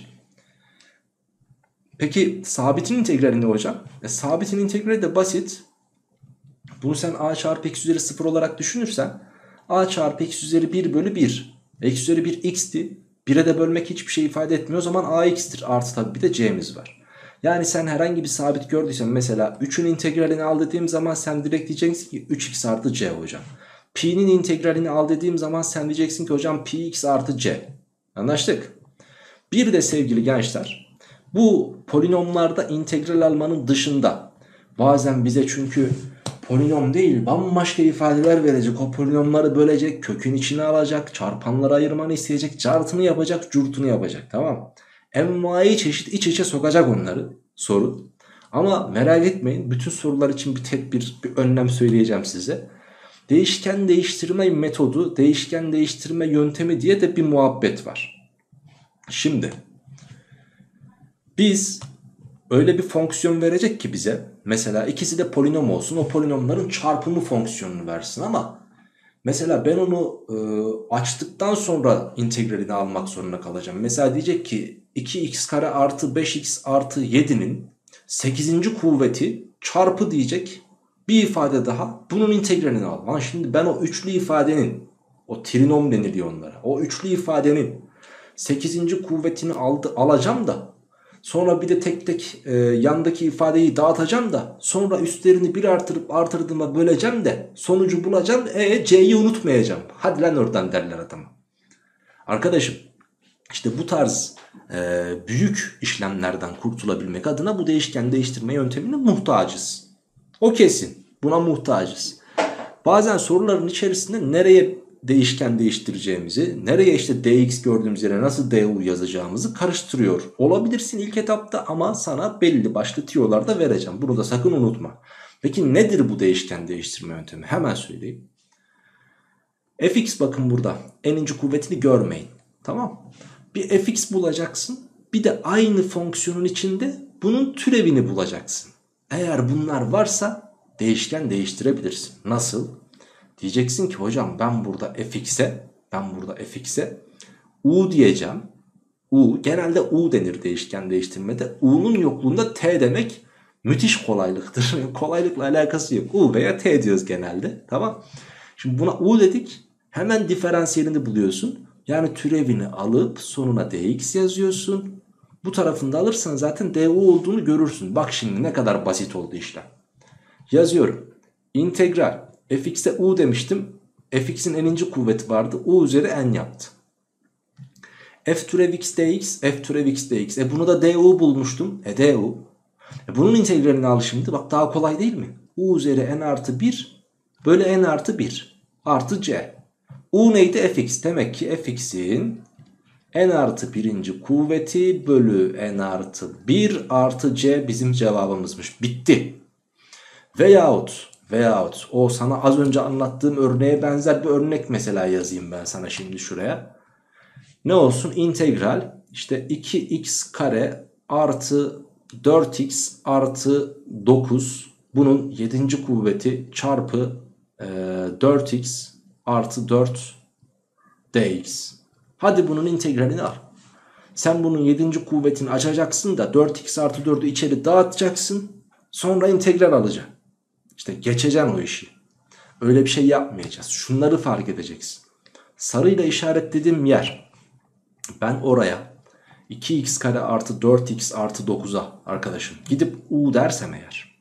Peki sabitin integrali ne hocam? E, sabitin integrali de basit. Bunu sen a çarpı x üzeri sıfır olarak düşünürsen a çarpı x üzeri bir bölü bir. X üzeri bir x'ti. bire de bölmek hiçbir şey ifade etmiyor. O zaman ax'tir. Artı tabi bir de c'miz var. Yani sen herhangi bir sabit gördüysen mesela üçün integralini al dediğim zaman sen direkt diyeceksin ki üç x artı c hocam. Pi'nin integralini al dediğim zaman sen diyeceksin ki hocam pi x artı c. Anlaştık. Bir de sevgili gençler, bu polinomlarda integral almanın dışında bazen bize çünkü polinom değil bambaşka ifadeler verecek, o polinomları bölecek, kökün içine alacak, çarpanlara ayırmanı isteyecek, cartını yapacak, curtunu yapacak, tamam. Envai çeşit iç içe sokacak onları soru. Ama merak etmeyin, bütün sorular için bir tedbir, bir önlem söyleyeceğim size. Değişken değiştirme metodu, değişken değiştirme yöntemi diye de bir muhabbet var. Şimdi biz öyle bir fonksiyon verecek ki bize, mesela ikisi de polinom olsun, o polinomların çarpımı fonksiyonunu versin ama mesela ben onu e, açtıktan sonra integralini almak zorunda kalacağım. Mesela diyecek ki iki x kare artı beş x artı yedi'nin sekizinci kuvveti çarpı diyecek bir ifade daha, bunun integralini al. Ama şimdi ben o üçlü ifadenin, o trinom deniliyor onlara, o üçlü ifadenin sekizinci kuvvetini aldı, alacağım da sonra bir de tek tek e, yandaki ifadeyi dağıtacağım da sonra üstlerini bir artırıp artırdığıma böleceğim de sonucu bulacağım. E c'yi unutmayacağım. Hadi lan oradan derler adama. Arkadaşım işte bu tarz e, büyük işlemlerden kurtulabilmek adına bu değişken değiştirme yöntemine muhtacız. O kesin. Buna muhtacız. Bazen soruların içerisinde nereye değişken değiştireceğimizi, nereye işte dx gördüğümüz yere nasıl du yazacağımızı karıştırıyor olabilirsin ilk etapta ama sana belli başlı tiyolar da vereceğim. Bunu da sakın unutma. Peki nedir bu değişken değiştirme yöntemi? Hemen söyleyeyim. Fx bakın burada n'inci kuvvetini görmeyin. Tamam. Bir fx bulacaksın. Bir de aynı fonksiyonun içinde bunun türevini bulacaksın. Eğer bunlar varsa değişken değiştirebilirsin. Nasıl? Diyeceksin ki hocam ben burada fx'e ben burada fx'e u diyeceğim. U genelde u denir değişken değiştirmede. U'nun yokluğunda t demek müthiş kolaylıktır. Kolaylıkla alakası yok. U veya t diyoruz genelde. Tamam. Şimdi buna u dedik. Hemen diferansiyelini buluyorsun. Yani türevini alıp sonuna dx yazıyorsun. Bu tarafını da alırsan zaten du olduğunu görürsün. Bak şimdi ne kadar basit oldu işlem. Yazıyorum. İntegral. Fx'e u demiştim. Fx'in n'inci kuvveti vardı. U üzeri n yaptı. F türev x dx. F türev x dx. E bunu da du bulmuştum. E du. E bunun integralini al şimdi. Bak daha kolay değil mi? U üzeri n artı bir bölü n artı bir artı c. U neydi? Fx. Demek ki fx'in n artı birinci kuvveti bölü n artı bir artı c bizim cevabımızmış. Bitti. Veyahut Veyahut o sana az önce anlattığım örneğe benzer bir örnek mesela yazayım ben sana şimdi şuraya. Ne olsun? İntegral işte iki x kare artı dört x artı dokuz bunun yedinci kuvveti çarpı e, dört x artı dört dx. Hadi bunun integralini al. Sen bunun yedinci kuvvetini açacaksın da dört x artı dördü içeri dağıtacaksın. Sonra integral alacaksın. İşte geçeceksin o işi. Öyle bir şey yapmayacağız. Şunları fark edeceksin. Sarıyla işaretlediğim yer. Ben oraya iki x kare artı dört x artı dokuza arkadaşım gidip u dersem eğer.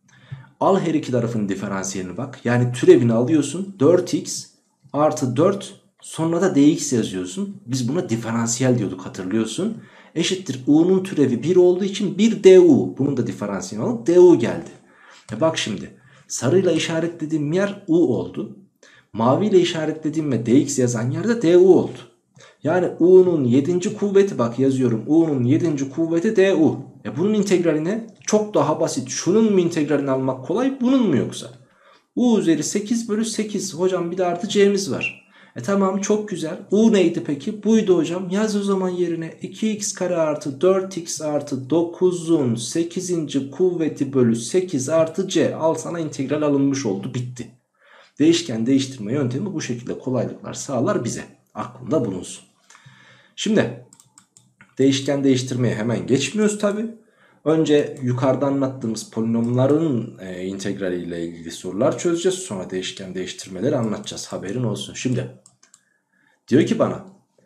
Al her iki tarafın diferansiyelini bak. Yani türevini alıyorsun. dört x artı dört sonra da dx yazıyorsun. Biz buna diferansiyel diyorduk hatırlıyorsun. Eşittir u'nun türevi bir olduğu için bir du. Bunun da diferansiyelini alıp du geldi. E bak şimdi sarıyla işaretlediğim yer u oldu. Maviyle işaretlediğim ve dx yazan yerde du oldu. Yani u'nun yedinci kuvveti bak yazıyorum. U'nun yedinci kuvveti du. E bunun integraline çok daha basit. Şunun mu integralini almak kolay, bunun mu yoksa? U üzeri sekiz bölü sekiz. Hocam bir de artı c'miz var. E tamam çok güzel. U neydi peki? Buydu hocam. Yaz o zaman yerine iki x kare artı dört x artı dokuzun sekizinci kuvveti bölü sekiz artı c. Al sana integral alınmış oldu. Bitti. Değişken değiştirme yöntemi bu şekilde kolaylıklar sağlar bize. Aklında bulunsun. Şimdi değişken değiştirmeye hemen geçmiyoruz tabi. Önce yukarıda anlattığımız polinomların e, integrali ile ilgili sorular çözeceğiz. Sonra değişken değiştirmeleri anlatacağız. Haberin olsun. Şimdi diyor ki bana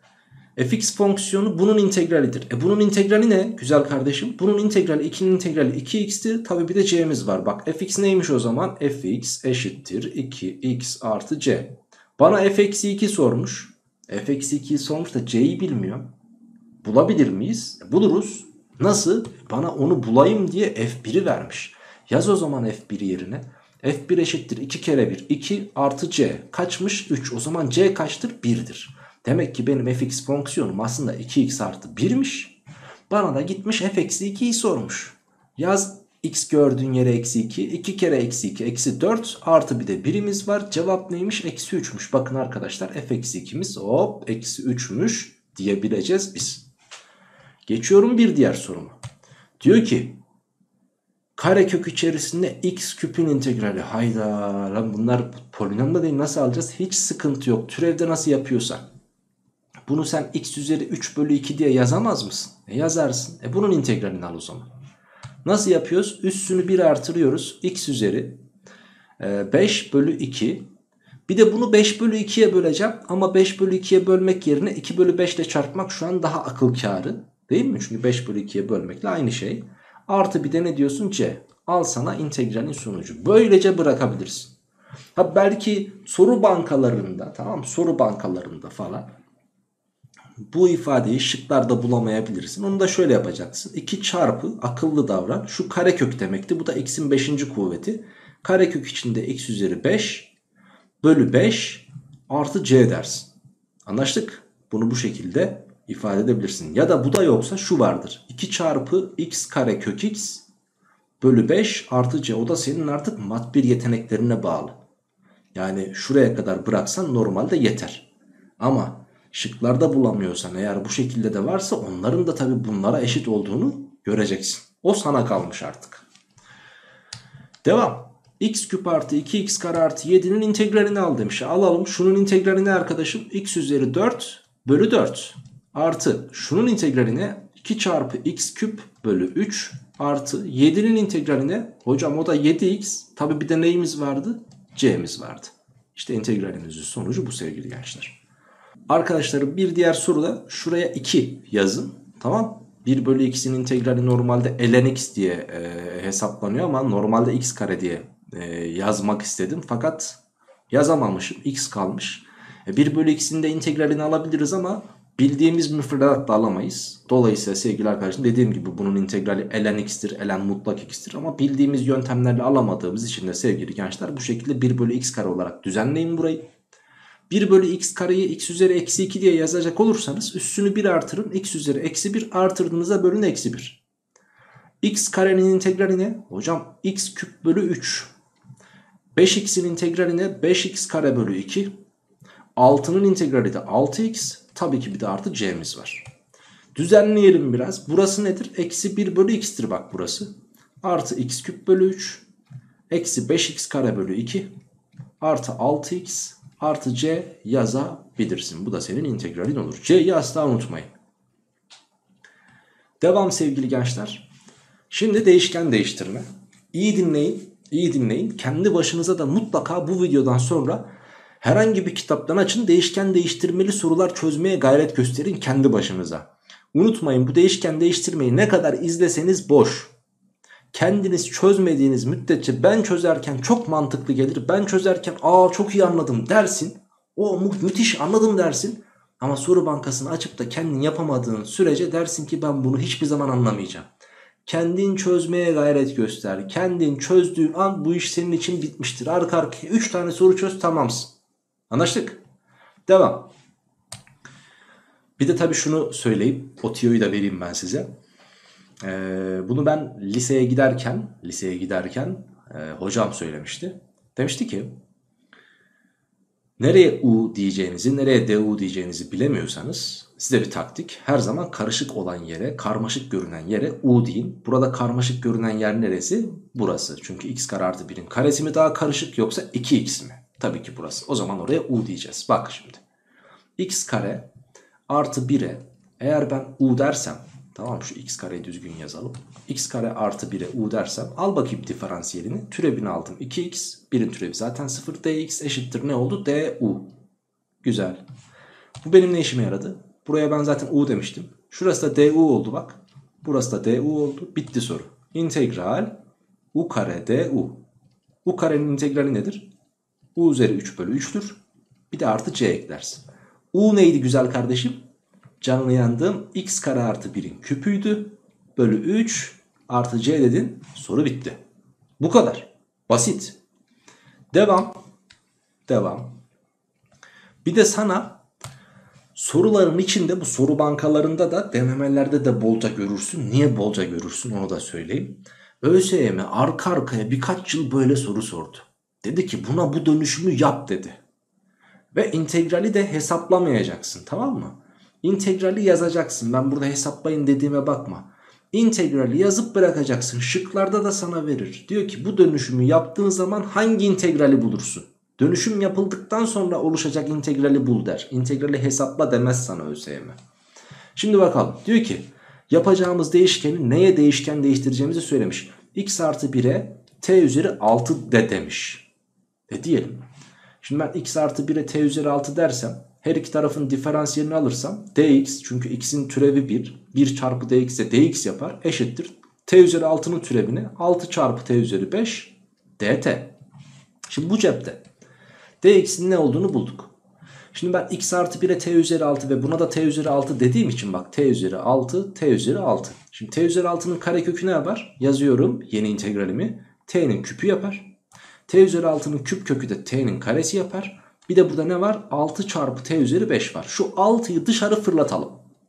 fx fonksiyonu bunun integralidir. E bunun integrali ne güzel kardeşim? Bunun integrali ikinin integrali iki x'ti. Tabi bir de c'miz var. Bak fx neymiş o zaman? Fx eşittir iki x artı c. Bana f eksi iki sormuş. F eksi ikiyi sormuş da c'yi bilmiyor. Bulabilir miyiz? E buluruz. Nasıl? Bana onu bulayım diye f biri vermiş. Yaz o zaman f bir yerine. f bir eşittir iki kere bir. iki artı c. Kaçmış? üç. O zaman c kaçtır? bir'dir. Demek ki benim fx fonksiyonum aslında iki x artı bir'miş. Bana da gitmiş f eksi ikiyi sormuş. Yaz x gördüğün yere eksi iki. iki kere eksi iki eksi dört artı bir de birimiz var. Cevap neymiş? Eksi üçmüş. Bakın arkadaşlar f eksi ikimiz hop eksi üçmüş diyebileceğiz biz. Geçiyorum bir diğer soruma. Diyor ki karekök içerisinde x küpün integrali. Hayda lan bunlar polinom da değil, nasıl alacağız? Hiç sıkıntı yok. Türevde nasıl yapıyorsan. Bunu sen x üzeri üç bölü iki diye yazamaz mısın? E yazarsın. E bunun integralini al o zaman. Nasıl yapıyoruz? Üssünü bir artırıyoruz. X üzeri beş bölü iki. Bir de bunu beş bölü ikiye böleceğim. Ama beş bölü ikiye bölmek yerine iki bölü beş ile çarpmak şu an daha akıl kârı. Değil mi? Çünkü beş bölü ikiye bölmekle aynı şey. Artı bir de ne diyorsun? C. Al sana integralin sonucu. Böylece bırakabilirsin. Ha belki soru bankalarında, tamam, soru bankalarında falan bu ifadeyi şıklarda bulamayabilirsin. Onu da şöyle yapacaksın. iki çarpı, akıllı davran. Şu karekök demekti. Bu da x'in beşinci kuvveti. Karekök içinde x üzeri beş bölü beş artı c dersin. Anlaştık. Bunu bu şekilde ifade edebilirsin. Ya da bu da yoksa şu vardır. iki çarpı x kare kök x bölü beş artı c. O da senin artık mat bir yeteneklerine bağlı. Yani şuraya kadar bıraksan normalde yeter. Ama şıklarda bulamıyorsan eğer bu şekilde de varsa onların da tabi bunlara eşit olduğunu göreceksin. O sana kalmış artık. Devam. X küp artı iki x kare artı yedi'nin integralini al demiş. Alalım. Şunun integralini arkadaşım x üzeri dört bölü dört artı şunun integraline iki çarpı x küp bölü üç artı yedi'nin integraline, hocam o da yedi x, tabi bir de neyimiz vardı? C'miz vardı. İşte integralimizin sonucu bu sevgili gençler. Arkadaşlarım bir diğer soruda şuraya iki yazın. Tamam. bir bölü x'in integrali normalde ln x diye e, hesaplanıyor ama normalde x kare diye e, yazmak istedim. Fakat yazamamışım. X kalmış. E, bir bölü x'in de integralini alabiliriz ama bildiğimiz müfredatla alamayız. Dolayısıyla sevgili arkadaşım dediğim gibi bunun integrali ln x'tir, ln mutlak x'tir ama bildiğimiz yöntemlerle alamadığımız için de sevgili gençler bu şekilde bir bölü x kare olarak düzenleyin burayı. bir bölü x kareyi x üzeri eksi iki diye yazacak olursanız üssünü bir artırın. X üzeri eksi bir artırdığınızda bölün eksi bir. X karenin integrali ne? Hocam x küp bölü üç. beş x'in integrali ne? beş x kare bölü iki. altının integrali de altı x. Tabii ki bir de artı c'miz var. Düzenleyelim biraz. Burası nedir? Eksi bir bölü x'tir bak burası. Artı x küp bölü üç. Eksi beş x kare bölü iki. Artı altı x. Artı c yazabilirsin. Bu da senin integralin olur. C'yi asla unutmayın. Devam sevgili gençler. Şimdi değişken değiştirme. İyi dinleyin. İyi dinleyin. Kendi başınıza da mutlaka bu videodan sonra herhangi bir kitaptan açın. Değişken değiştirmeli sorular çözmeye gayret gösterin kendi başınıza. Unutmayın, bu değişken değiştirmeyi ne kadar izleseniz boş. Kendiniz çözmediğiniz müddetçe ben çözerken çok mantıklı gelir. Ben çözerken aa çok iyi anladım dersin. O mü müthiş anladım dersin. Ama soru bankasını açıp da kendin yapamadığın sürece dersin ki ben bunu hiçbir zaman anlamayacağım. Kendin çözmeye gayret göster. Kendin çözdüğün an bu iş senin için bitmiştir. Arka arkaya üç tane soru çöz, tamamsın. Anlaştık? Devam. Bir de tabii şunu söyleyeyim. O tiyoyu da vereyim ben size. Ee, bunu ben liseye giderken liseye giderken e, hocam söylemişti. Demişti ki nereye U diyeceğinizi, nereye D U diyeceğinizi bilemiyorsanız size bir taktik. Her zaman karışık olan yere, karmaşık görünen yere U deyin. Burada karmaşık görünen yer neresi? Burası. Çünkü x kare artı birin karesi mi daha karışık yoksa iki x mi? Tabii ki burası. O zaman oraya U diyeceğiz. Bak şimdi. X kare artı bire eğer ben U dersem, tamam, şu x kareyi düzgün yazalım. X kare artı bire U dersem al bakayım diferansiyelini. Türevini aldım. iki x. birin türevi zaten sıfır. Dx eşittir ne oldu? Du. Güzel. Bu benim ne işime yaradı? Buraya ben zaten U demiştim. Şurası da Du oldu bak. Burası da Du oldu. Bitti soru. İntegral U kare Du. U karenin integrali nedir? U üzeri üç bölü üç'tür. Bir de artı c eklersin. U neydi güzel kardeşim? Canlı yandığım x kare artı birin küpüydü. Bölü üç artı c dedin. Soru bitti. Bu kadar. Basit. Devam. Devam. Bir de sana Soruların içinde, bu soru bankalarında da, denemelerde de bolca görürsün. Niye bolca görürsün onu da söyleyeyim. ÖSYM arka arkaya birkaç yıl böyle soru sordu. Dedi ki buna bu dönüşümü yap dedi. Ve integrali de hesaplamayacaksın, tamam mı? İntegrali yazacaksın. Ben burada hesaplayın dediğime bakma. İntegrali yazıp bırakacaksın. Şıklarda da sana verir. Diyor ki bu dönüşümü yaptığın zaman hangi integrali bulursun? Dönüşüm yapıldıktan sonra oluşacak integrali bul der. İntegrali hesapla demez sana ÖSYM. Şimdi bakalım. Diyor ki yapacağımız değişkeni neye değişken değiştireceğimizi söylemiş. X artı bire t üzeri altı de demiş. E diyelim. Şimdi ben x artı bire t üzeri altı dersem, her iki tarafın diferansiyelini alırsam dx, çünkü x'in türevi bir, bir çarpı dx de dx yapar, eşittir t üzeri altının türevini altı çarpı t üzeri beş dt. Şimdi bu cepte dx'in ne olduğunu bulduk. Şimdi ben x artı bire t üzeri altı ve buna da t üzeri altı dediğim için bak, t üzeri altı, t üzeri altı. Şimdi t üzeri altının karekökü ne yapar? Yazıyorum yeni integralimi. T'nin küpü yapar. T üzeri altının küp kökü de t'nin karesi yapar. Bir de burada ne var? altı çarpı t üzeri beş var. Şu altıyı dışarı fırlatalım.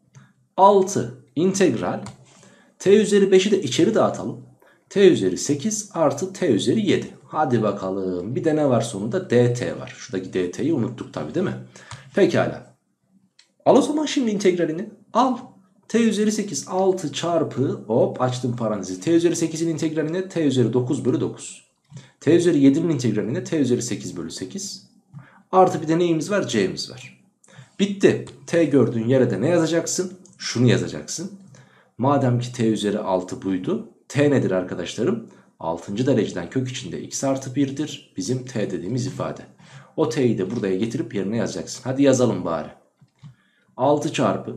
altı integral. T üzeri beşi de içeri dağıtalım. T üzeri sekiz artı t üzeri yedi. Hadi bakalım. Bir de ne var sonunda? dt var. Şuradaki dt'yi unuttuk tabi, değil mi? Pekala. Al o zaman şimdi integralini. Al. T üzeri sekiz altı çarpı, hop açtım parantezi. T üzeri sekizin integraline t üzeri dokuz bölü dokuz. T üzeri yedinin integraline t üzeri sekiz bölü sekiz. Artı bir de neyimiz var? C'miz var. Bitti. T gördüğün yere de ne yazacaksın? Şunu yazacaksın. Madem ki t üzeri altı buydu. T nedir arkadaşlarım? altıncı dereceden kök içinde x artı bir'dir. Bizim t dediğimiz ifade. O t'yi de buraya getirip yerine yazacaksın. Hadi yazalım bari. altı çarpı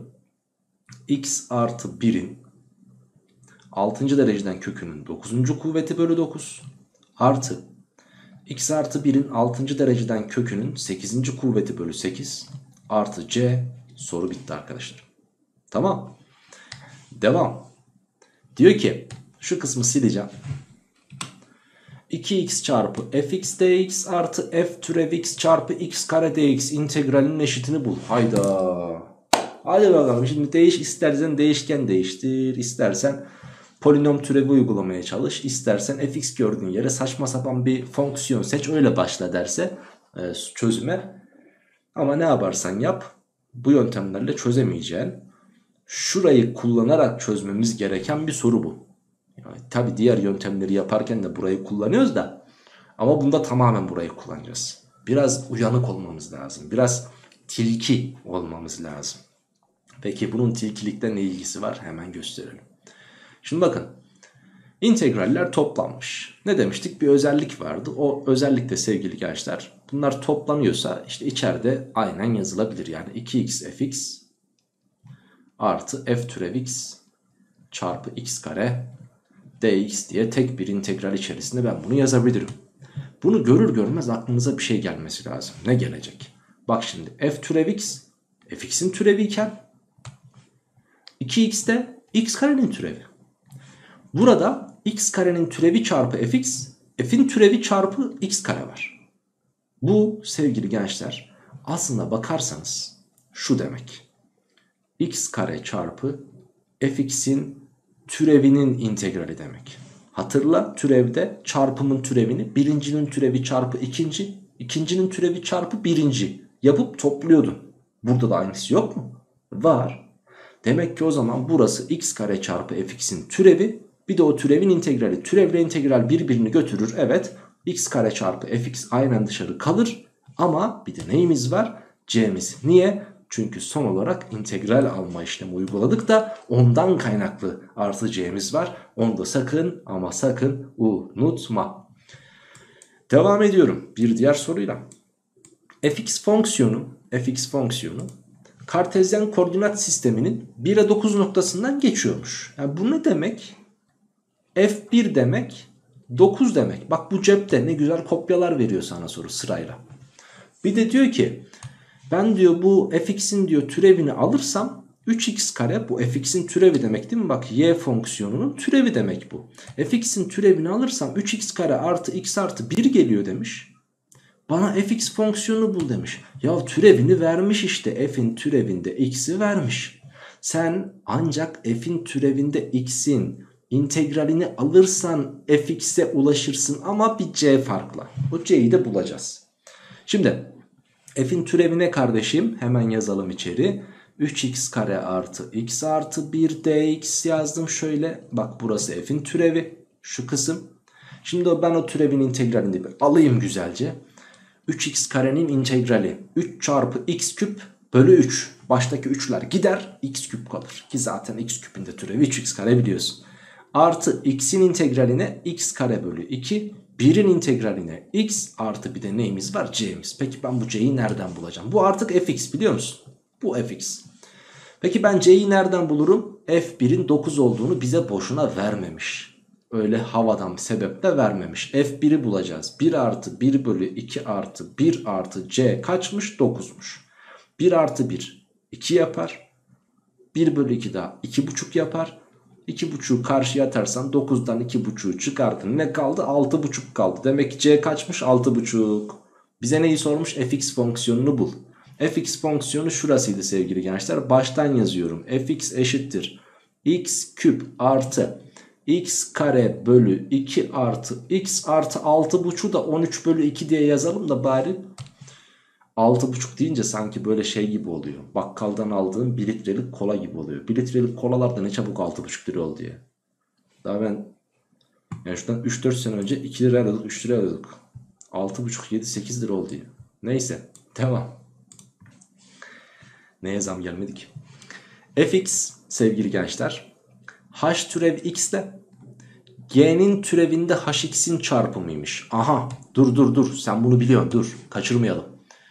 x artı bir'in altıncı dereceden kökünün dokuzuncu kuvveti bölü dokuz. Artı x artı bir'in altıncı dereceden kökünün sekizinci kuvveti bölü sekiz. Artı c. Soru bitti arkadaşlar. Tamam. Devam. Diyor ki şu kısmı sileceğim. iki x çarpı fx dx artı f türev x çarpı x kare dx integralinin eşitini bul. Hayda. Hadi bakalım, şimdi değiş, istersen değişken değiştir, istersen polinom türevi uygulamaya çalış, istersen fx gördüğün yere saçma sapan bir fonksiyon seç, öyle başla derse e, çözüme. Ama ne yaparsan yap, bu yöntemlerle çözemeyeceğin, şurayı kullanarak çözmemiz gereken bir soru bu. Yani, tabi diğer yöntemleri yaparken de burayı kullanıyoruz da, ama bunda tamamen burayı kullanacağız. Biraz uyanık olmamız lazım, biraz tilki olmamız lazım. Peki bunun tilkilikte ne ilgisi var? Hemen gösterelim. Şimdi bakın, integraller toplanmış. Ne demiştik? Bir özellik vardı. O özellik de sevgili gençler, bunlar toplanıyorsa işte içeride aynen yazılabilir. Yani iki x fx artı f türev x çarpı x kare dx diye tek bir integral içerisinde ben bunu yazabilirim. Bunu görür görmez aklınıza bir şey gelmesi lazım. Ne gelecek? Bak şimdi, f türev x fx'in türevi iken iki x de x karenin türevi. Burada x karenin türevi çarpı fx, f'in türevi çarpı x kare var. Bu sevgili gençler aslında bakarsanız şu demek: x kare çarpı fx'in türevinin integrali demek. Hatırla, türevde çarpımın türevini birincinin türevi çarpı ikinci, ikincinin türevi çarpı birinci yapıp topluyordun. Burada da aynısı yok mu? Var. Demek ki o zaman burası x kare çarpı fx'in türevi, bir de o türevin integrali. Türevle integral birbirini götürür. Evet, x kare çarpı fx aynen dışarı kalır. Ama bir de neyimiz var? C'miz. Niye? Çünkü son olarak integral alma işlemi uyguladık da ondan kaynaklı artı c'miz var. Onu da sakın ama sakın unutma. Devam ediyorum bir diğer soruyla. fx fonksiyonu, fx fonksiyonu Kartezyen koordinat sisteminin bire dokuz noktasından geçiyormuş. Yani bu ne demek? f bir demek, dokuz demek. Bak bu cepte ne güzel kopyalar veriyor sana soru sırayla. Bir de diyor ki ben diyor bu fx'in diyor türevini alırsam üç x kare, bu fx'in türevi demek değil mi? Bak y fonksiyonunun türevi demek bu. Fx'in türevini alırsam üç x kare artı x artı bir geliyor demiş. Bana fx fonksiyonunu bul demiş. Ya türevini vermiş işte. F'in türevinde x'i vermiş. Sen ancak f'in türevinde x'in integralini alırsan fx'e ulaşırsın ama bir c farkla. O c'yi de bulacağız. Şimdi f'in türevi ne kardeşim? Hemen yazalım içeri. üç x kare artı x artı bir dx yazdım şöyle. Bak burası f'in türevi. Şu kısım. Şimdi ben o türevin integralini bir alayım güzelce. üç x karenin integrali üç çarpı x küp bölü üç. Baştaki üçler gider, x küp kalır. Ki zaten x küpün de türevi üç x kare biliyorsun. Artı x'in integraline x kare bölü iki. birin integraline x artı bir de neyimiz var? C'miz. Peki ben bu c'yi nereden bulacağım? Bu artık fx biliyor musun? Bu fx. Peki ben c'yi nereden bulurum? f birin dokuz olduğunu bize boşuna vermemiş. Öyle havadan sebeple vermemiş. f biri bulacağız. bir artı bir bölü iki artı bir artı c kaçmış? dokuzmuş. bir artı bir iki yapar. bir bölü iki daha iki buçuk yapar. iki buçuğu karşıya atarsan dokuzdan iki buçuğu çıkardın. Ne kaldı? altı buçuk kaldı. Demek ki c kaçmış? altı buçuk. Bize neyi sormuş? Fx fonksiyonunu bul. Fx fonksiyonu şurasıydı sevgili gençler. Baştan yazıyorum. Fx eşittir x küp artı x kare bölü iki artı x artı altı buçuğu da on üç bölü iki diye yazalım da bari. altı buçuk deyince sanki böyle şey gibi oluyor. Bakkaldan aldığım bir litrelik kola gibi oluyor. bir litrelik kolalar da ne çabuk altı buçuk lira oldu ya. Daha ben yani şuradan üç dört sene önce iki lira alıyorduk, üç lira alıyorduk. altı buçuk yedi sekiz lira oldu ya. Neyse devam. Neye zam gelmedik? Fx sevgili gençler h türev x ile g'nin türevinde hx'in çarpımıymış. Aha dur dur dur sen bunu biliyorsun, dur kaçırmayalım.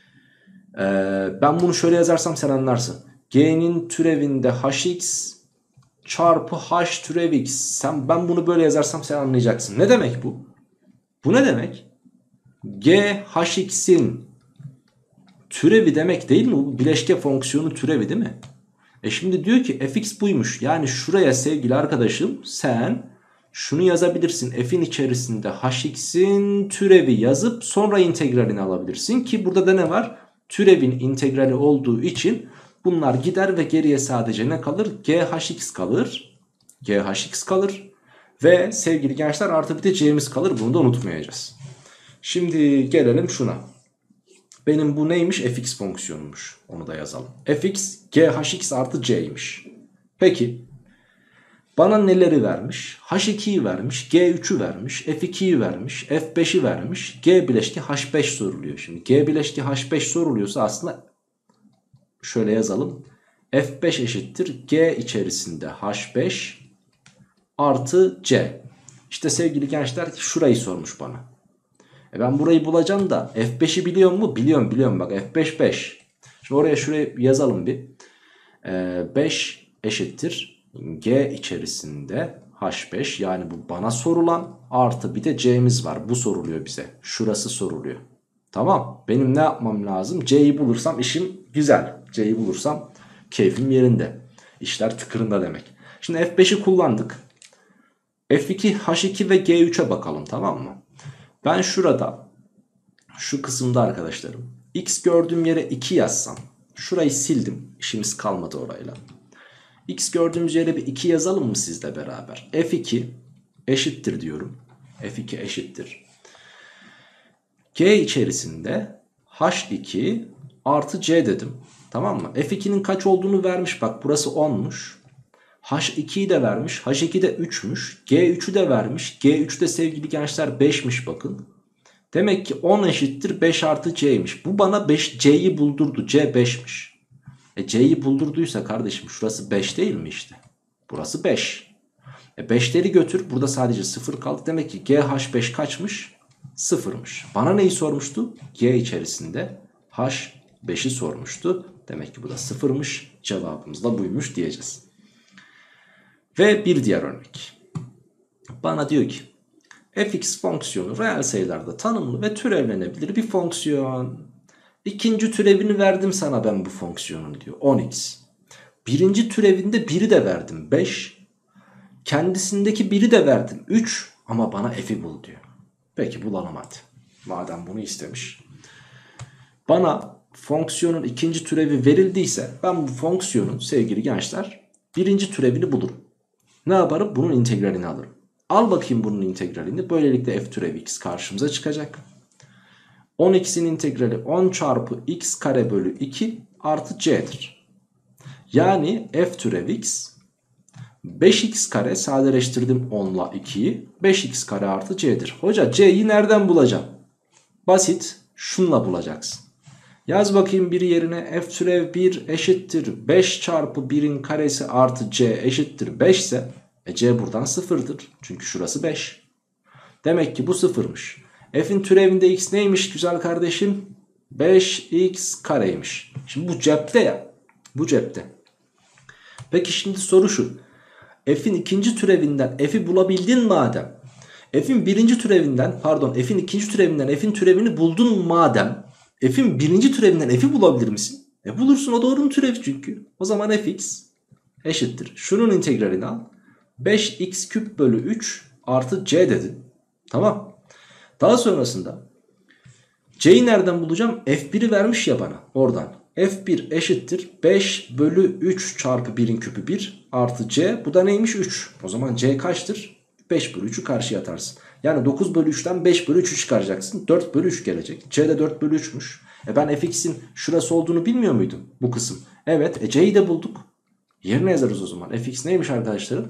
Ee, ben bunu şöyle yazarsam sen anlarsın. G'nin türevinde hx çarpı h türev x. Sen, ben bunu böyle yazarsam sen anlayacaksın. Ne demek bu? Bu ne demek? G hx'in türevi demek değil mi? Bu bileşke fonksiyonu türevi değil mi? E şimdi diyor ki fx buymuş. Yani şuraya sevgili arkadaşım sen şunu yazabilirsin. F'in içerisinde hx'in türevi yazıp sonra integralini alabilirsin. Ki burada da ne var? Türevin integrali olduğu için bunlar gider ve geriye sadece ne kalır? Ghx kalır. Ghx kalır. Ve sevgili gençler artı bir de c'miz kalır. Bunu da unutmayacağız. Şimdi gelelim şuna. Benim bu neymiş? Fx fonksiyonumuş. Onu da yazalım. Fx Ghx artı c'ymiş. Peki bana neleri vermiş? h ikiyi vermiş, g üçü vermiş, f ikiyi vermiş, f beşi vermiş, g bileşki h beş soruluyor. Şimdi g bileşki h beş soruluyorsa aslında şöyle yazalım. f beş eşittir g içerisinde h beş artı c. İşte sevgili gençler şurayı sormuş bana. E ben burayı bulacağım da f beşi biliyor mu? Biliyorum biliyorum bak f beş beş. Şimdi oraya şuraya yazalım bir. Ee, beş eşittir g içerisinde h beş, yani bu bana sorulan, artı bir de c'miz var. Bu soruluyor bize. Şurası soruluyor. Tamam. Benim ne yapmam lazım? C'yi bulursam işim güzel. C'yi bulursam keyfim yerinde. İşler tıkırında demek. Şimdi f beşi kullandık. f iki, h iki ve g üçe bakalım, tamam mı? Ben şurada şu kısımda arkadaşlarım x gördüğüm yere iki yazsam, şurayı sildim. İşimiz kalmadı orayla. X gördüğümüz yere bir iki yazalım mı sizle beraber? f iki eşittir diyorum. f iki eşittir g içerisinde h iki artı c dedim. Tamam mı? f ikinin kaç olduğunu vermiş. Bak burası onmuş. h ikiyi de vermiş. h iki de üçmüş. g üçü de vermiş. g üç de sevgili gençler beşmiş bakın. Demek ki on eşittir beş artı c'ymiş. Bu bana beş, c'yi buldurdu. C beşmiş. E c'yi buldurduysa kardeşim şurası beş değil mi işte? Burası beş. E beşleri götür. Burada sadece sıfır kaldı. Demek ki g h beş kaçmış? sıfırmış. Bana neyi sormuştu? G içerisinde h beşi sormuştu. Demek ki bu da sıfırmış. Cevabımız da buymuş diyeceğiz. Ve bir diğer örnek. Bana diyor ki fx fonksiyonu reel sayılarda tanımlı ve türevlenebilir bir fonksiyon. İkinci türevini verdim sana ben bu fonksiyonun diyor. on x. Birinci türevinde biri de verdim. beş. Kendisindeki biri de verdim. üç. Ama bana f'i bul diyor. Peki bulalım hadi. Madem bunu istemiş. Bana fonksiyonun ikinci türevi verildiyse ben bu fonksiyonun sevgili gençler birinci türevini bulurum. Ne yaparım? Bunun integralini alırım. Al bakayım bunun integralini. Böylelikle f türevi x karşımıza çıkacak. on x'in integrali on çarpı x kare bölü iki artı c'dir. Yani f türevi x beş x kare, sadeleştirdim on ile ikiyi, beş x kare artı c'dir. Hoca c'yi nereden bulacağım? Basit, şunla bulacaksın. Yaz bakayım bir yerine, f türev bir eşittir beş çarpı birin karesi artı c eşittir beş ise e c buradan sıfırdır. Çünkü şurası beş. Demek ki bu sıfırmış. F'in türevinde x neymiş güzel kardeşim? beş x kareymiş. Şimdi bu cepte ya. Bu cepte. Peki şimdi soru şu. F'in ikinci türevinden f'i bulabildin madem. F'in birinci türevinden pardon f'in ikinci türevinden f'in türevini buldun madem. F'in birinci türevinden f'i bulabilir misin? E bulursun, o doğrunun türevi çünkü. O zaman fx eşittir. Şunun integralini al. beş x küp bölü üç artı c dedin. Tamam. Daha sonrasında c'yi nereden bulacağım? f bir'i vermiş ya bana oradan. f bir eşittir beş bölü üç çarpı birin küpü bir artı c. Bu da neymiş? üç. O zaman c kaçtır? beş bölü üçü karşıya atarsın. Yani dokuz bölü üçten beş bölü üçü çıkaracaksın. dört bölü üç gelecek. C de dört bölü üçmüş. E ben fx'in şurası olduğunu bilmiyor muydum bu kısım? Evet. E c'yi de bulduk. Yerine yazarız o zaman. Fx neymiş arkadaşlarım?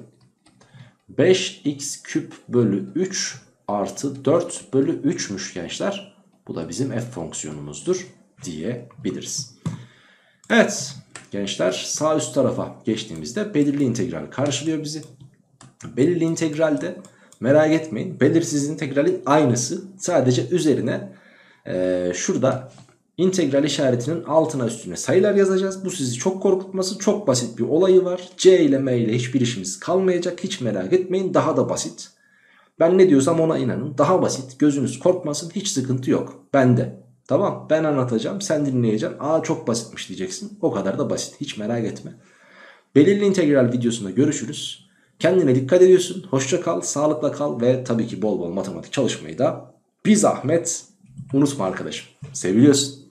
beş x küp bölü üç artı dört bölü üçmüş gençler. Bu da bizim f fonksiyonumuzdur diyebiliriz. Evet gençler, sağ üst tarafa geçtiğimizde belirli integral karşılıyor bizi. Belirli integralde merak etmeyin, belirsiz integralin aynısı. Sadece üzerine e, şurada integral işaretinin altına üstüne sayılar yazacağız. Bu sizi çok korkutması, çok basit bir olayı var. C ile M ile hiçbir işimiz kalmayacak. Hiç merak etmeyin, daha da basit. Ben ne diyorsam ona inanın. Daha basit, gözünüz korkmasın, hiç sıkıntı yok. Bende. Tamam, ben anlatacağım, sen dinleyeceksin. Aa çok basitmiş diyeceksin. O kadar da basit, hiç merak etme. Belirli integral videosunda görüşürüz. Kendine dikkat ediyorsun. Hoşça kal, sağlıkla kal ve tabii ki bol bol matematik çalışmayı da bir zahmet unutma arkadaşım. Seviliyorsun.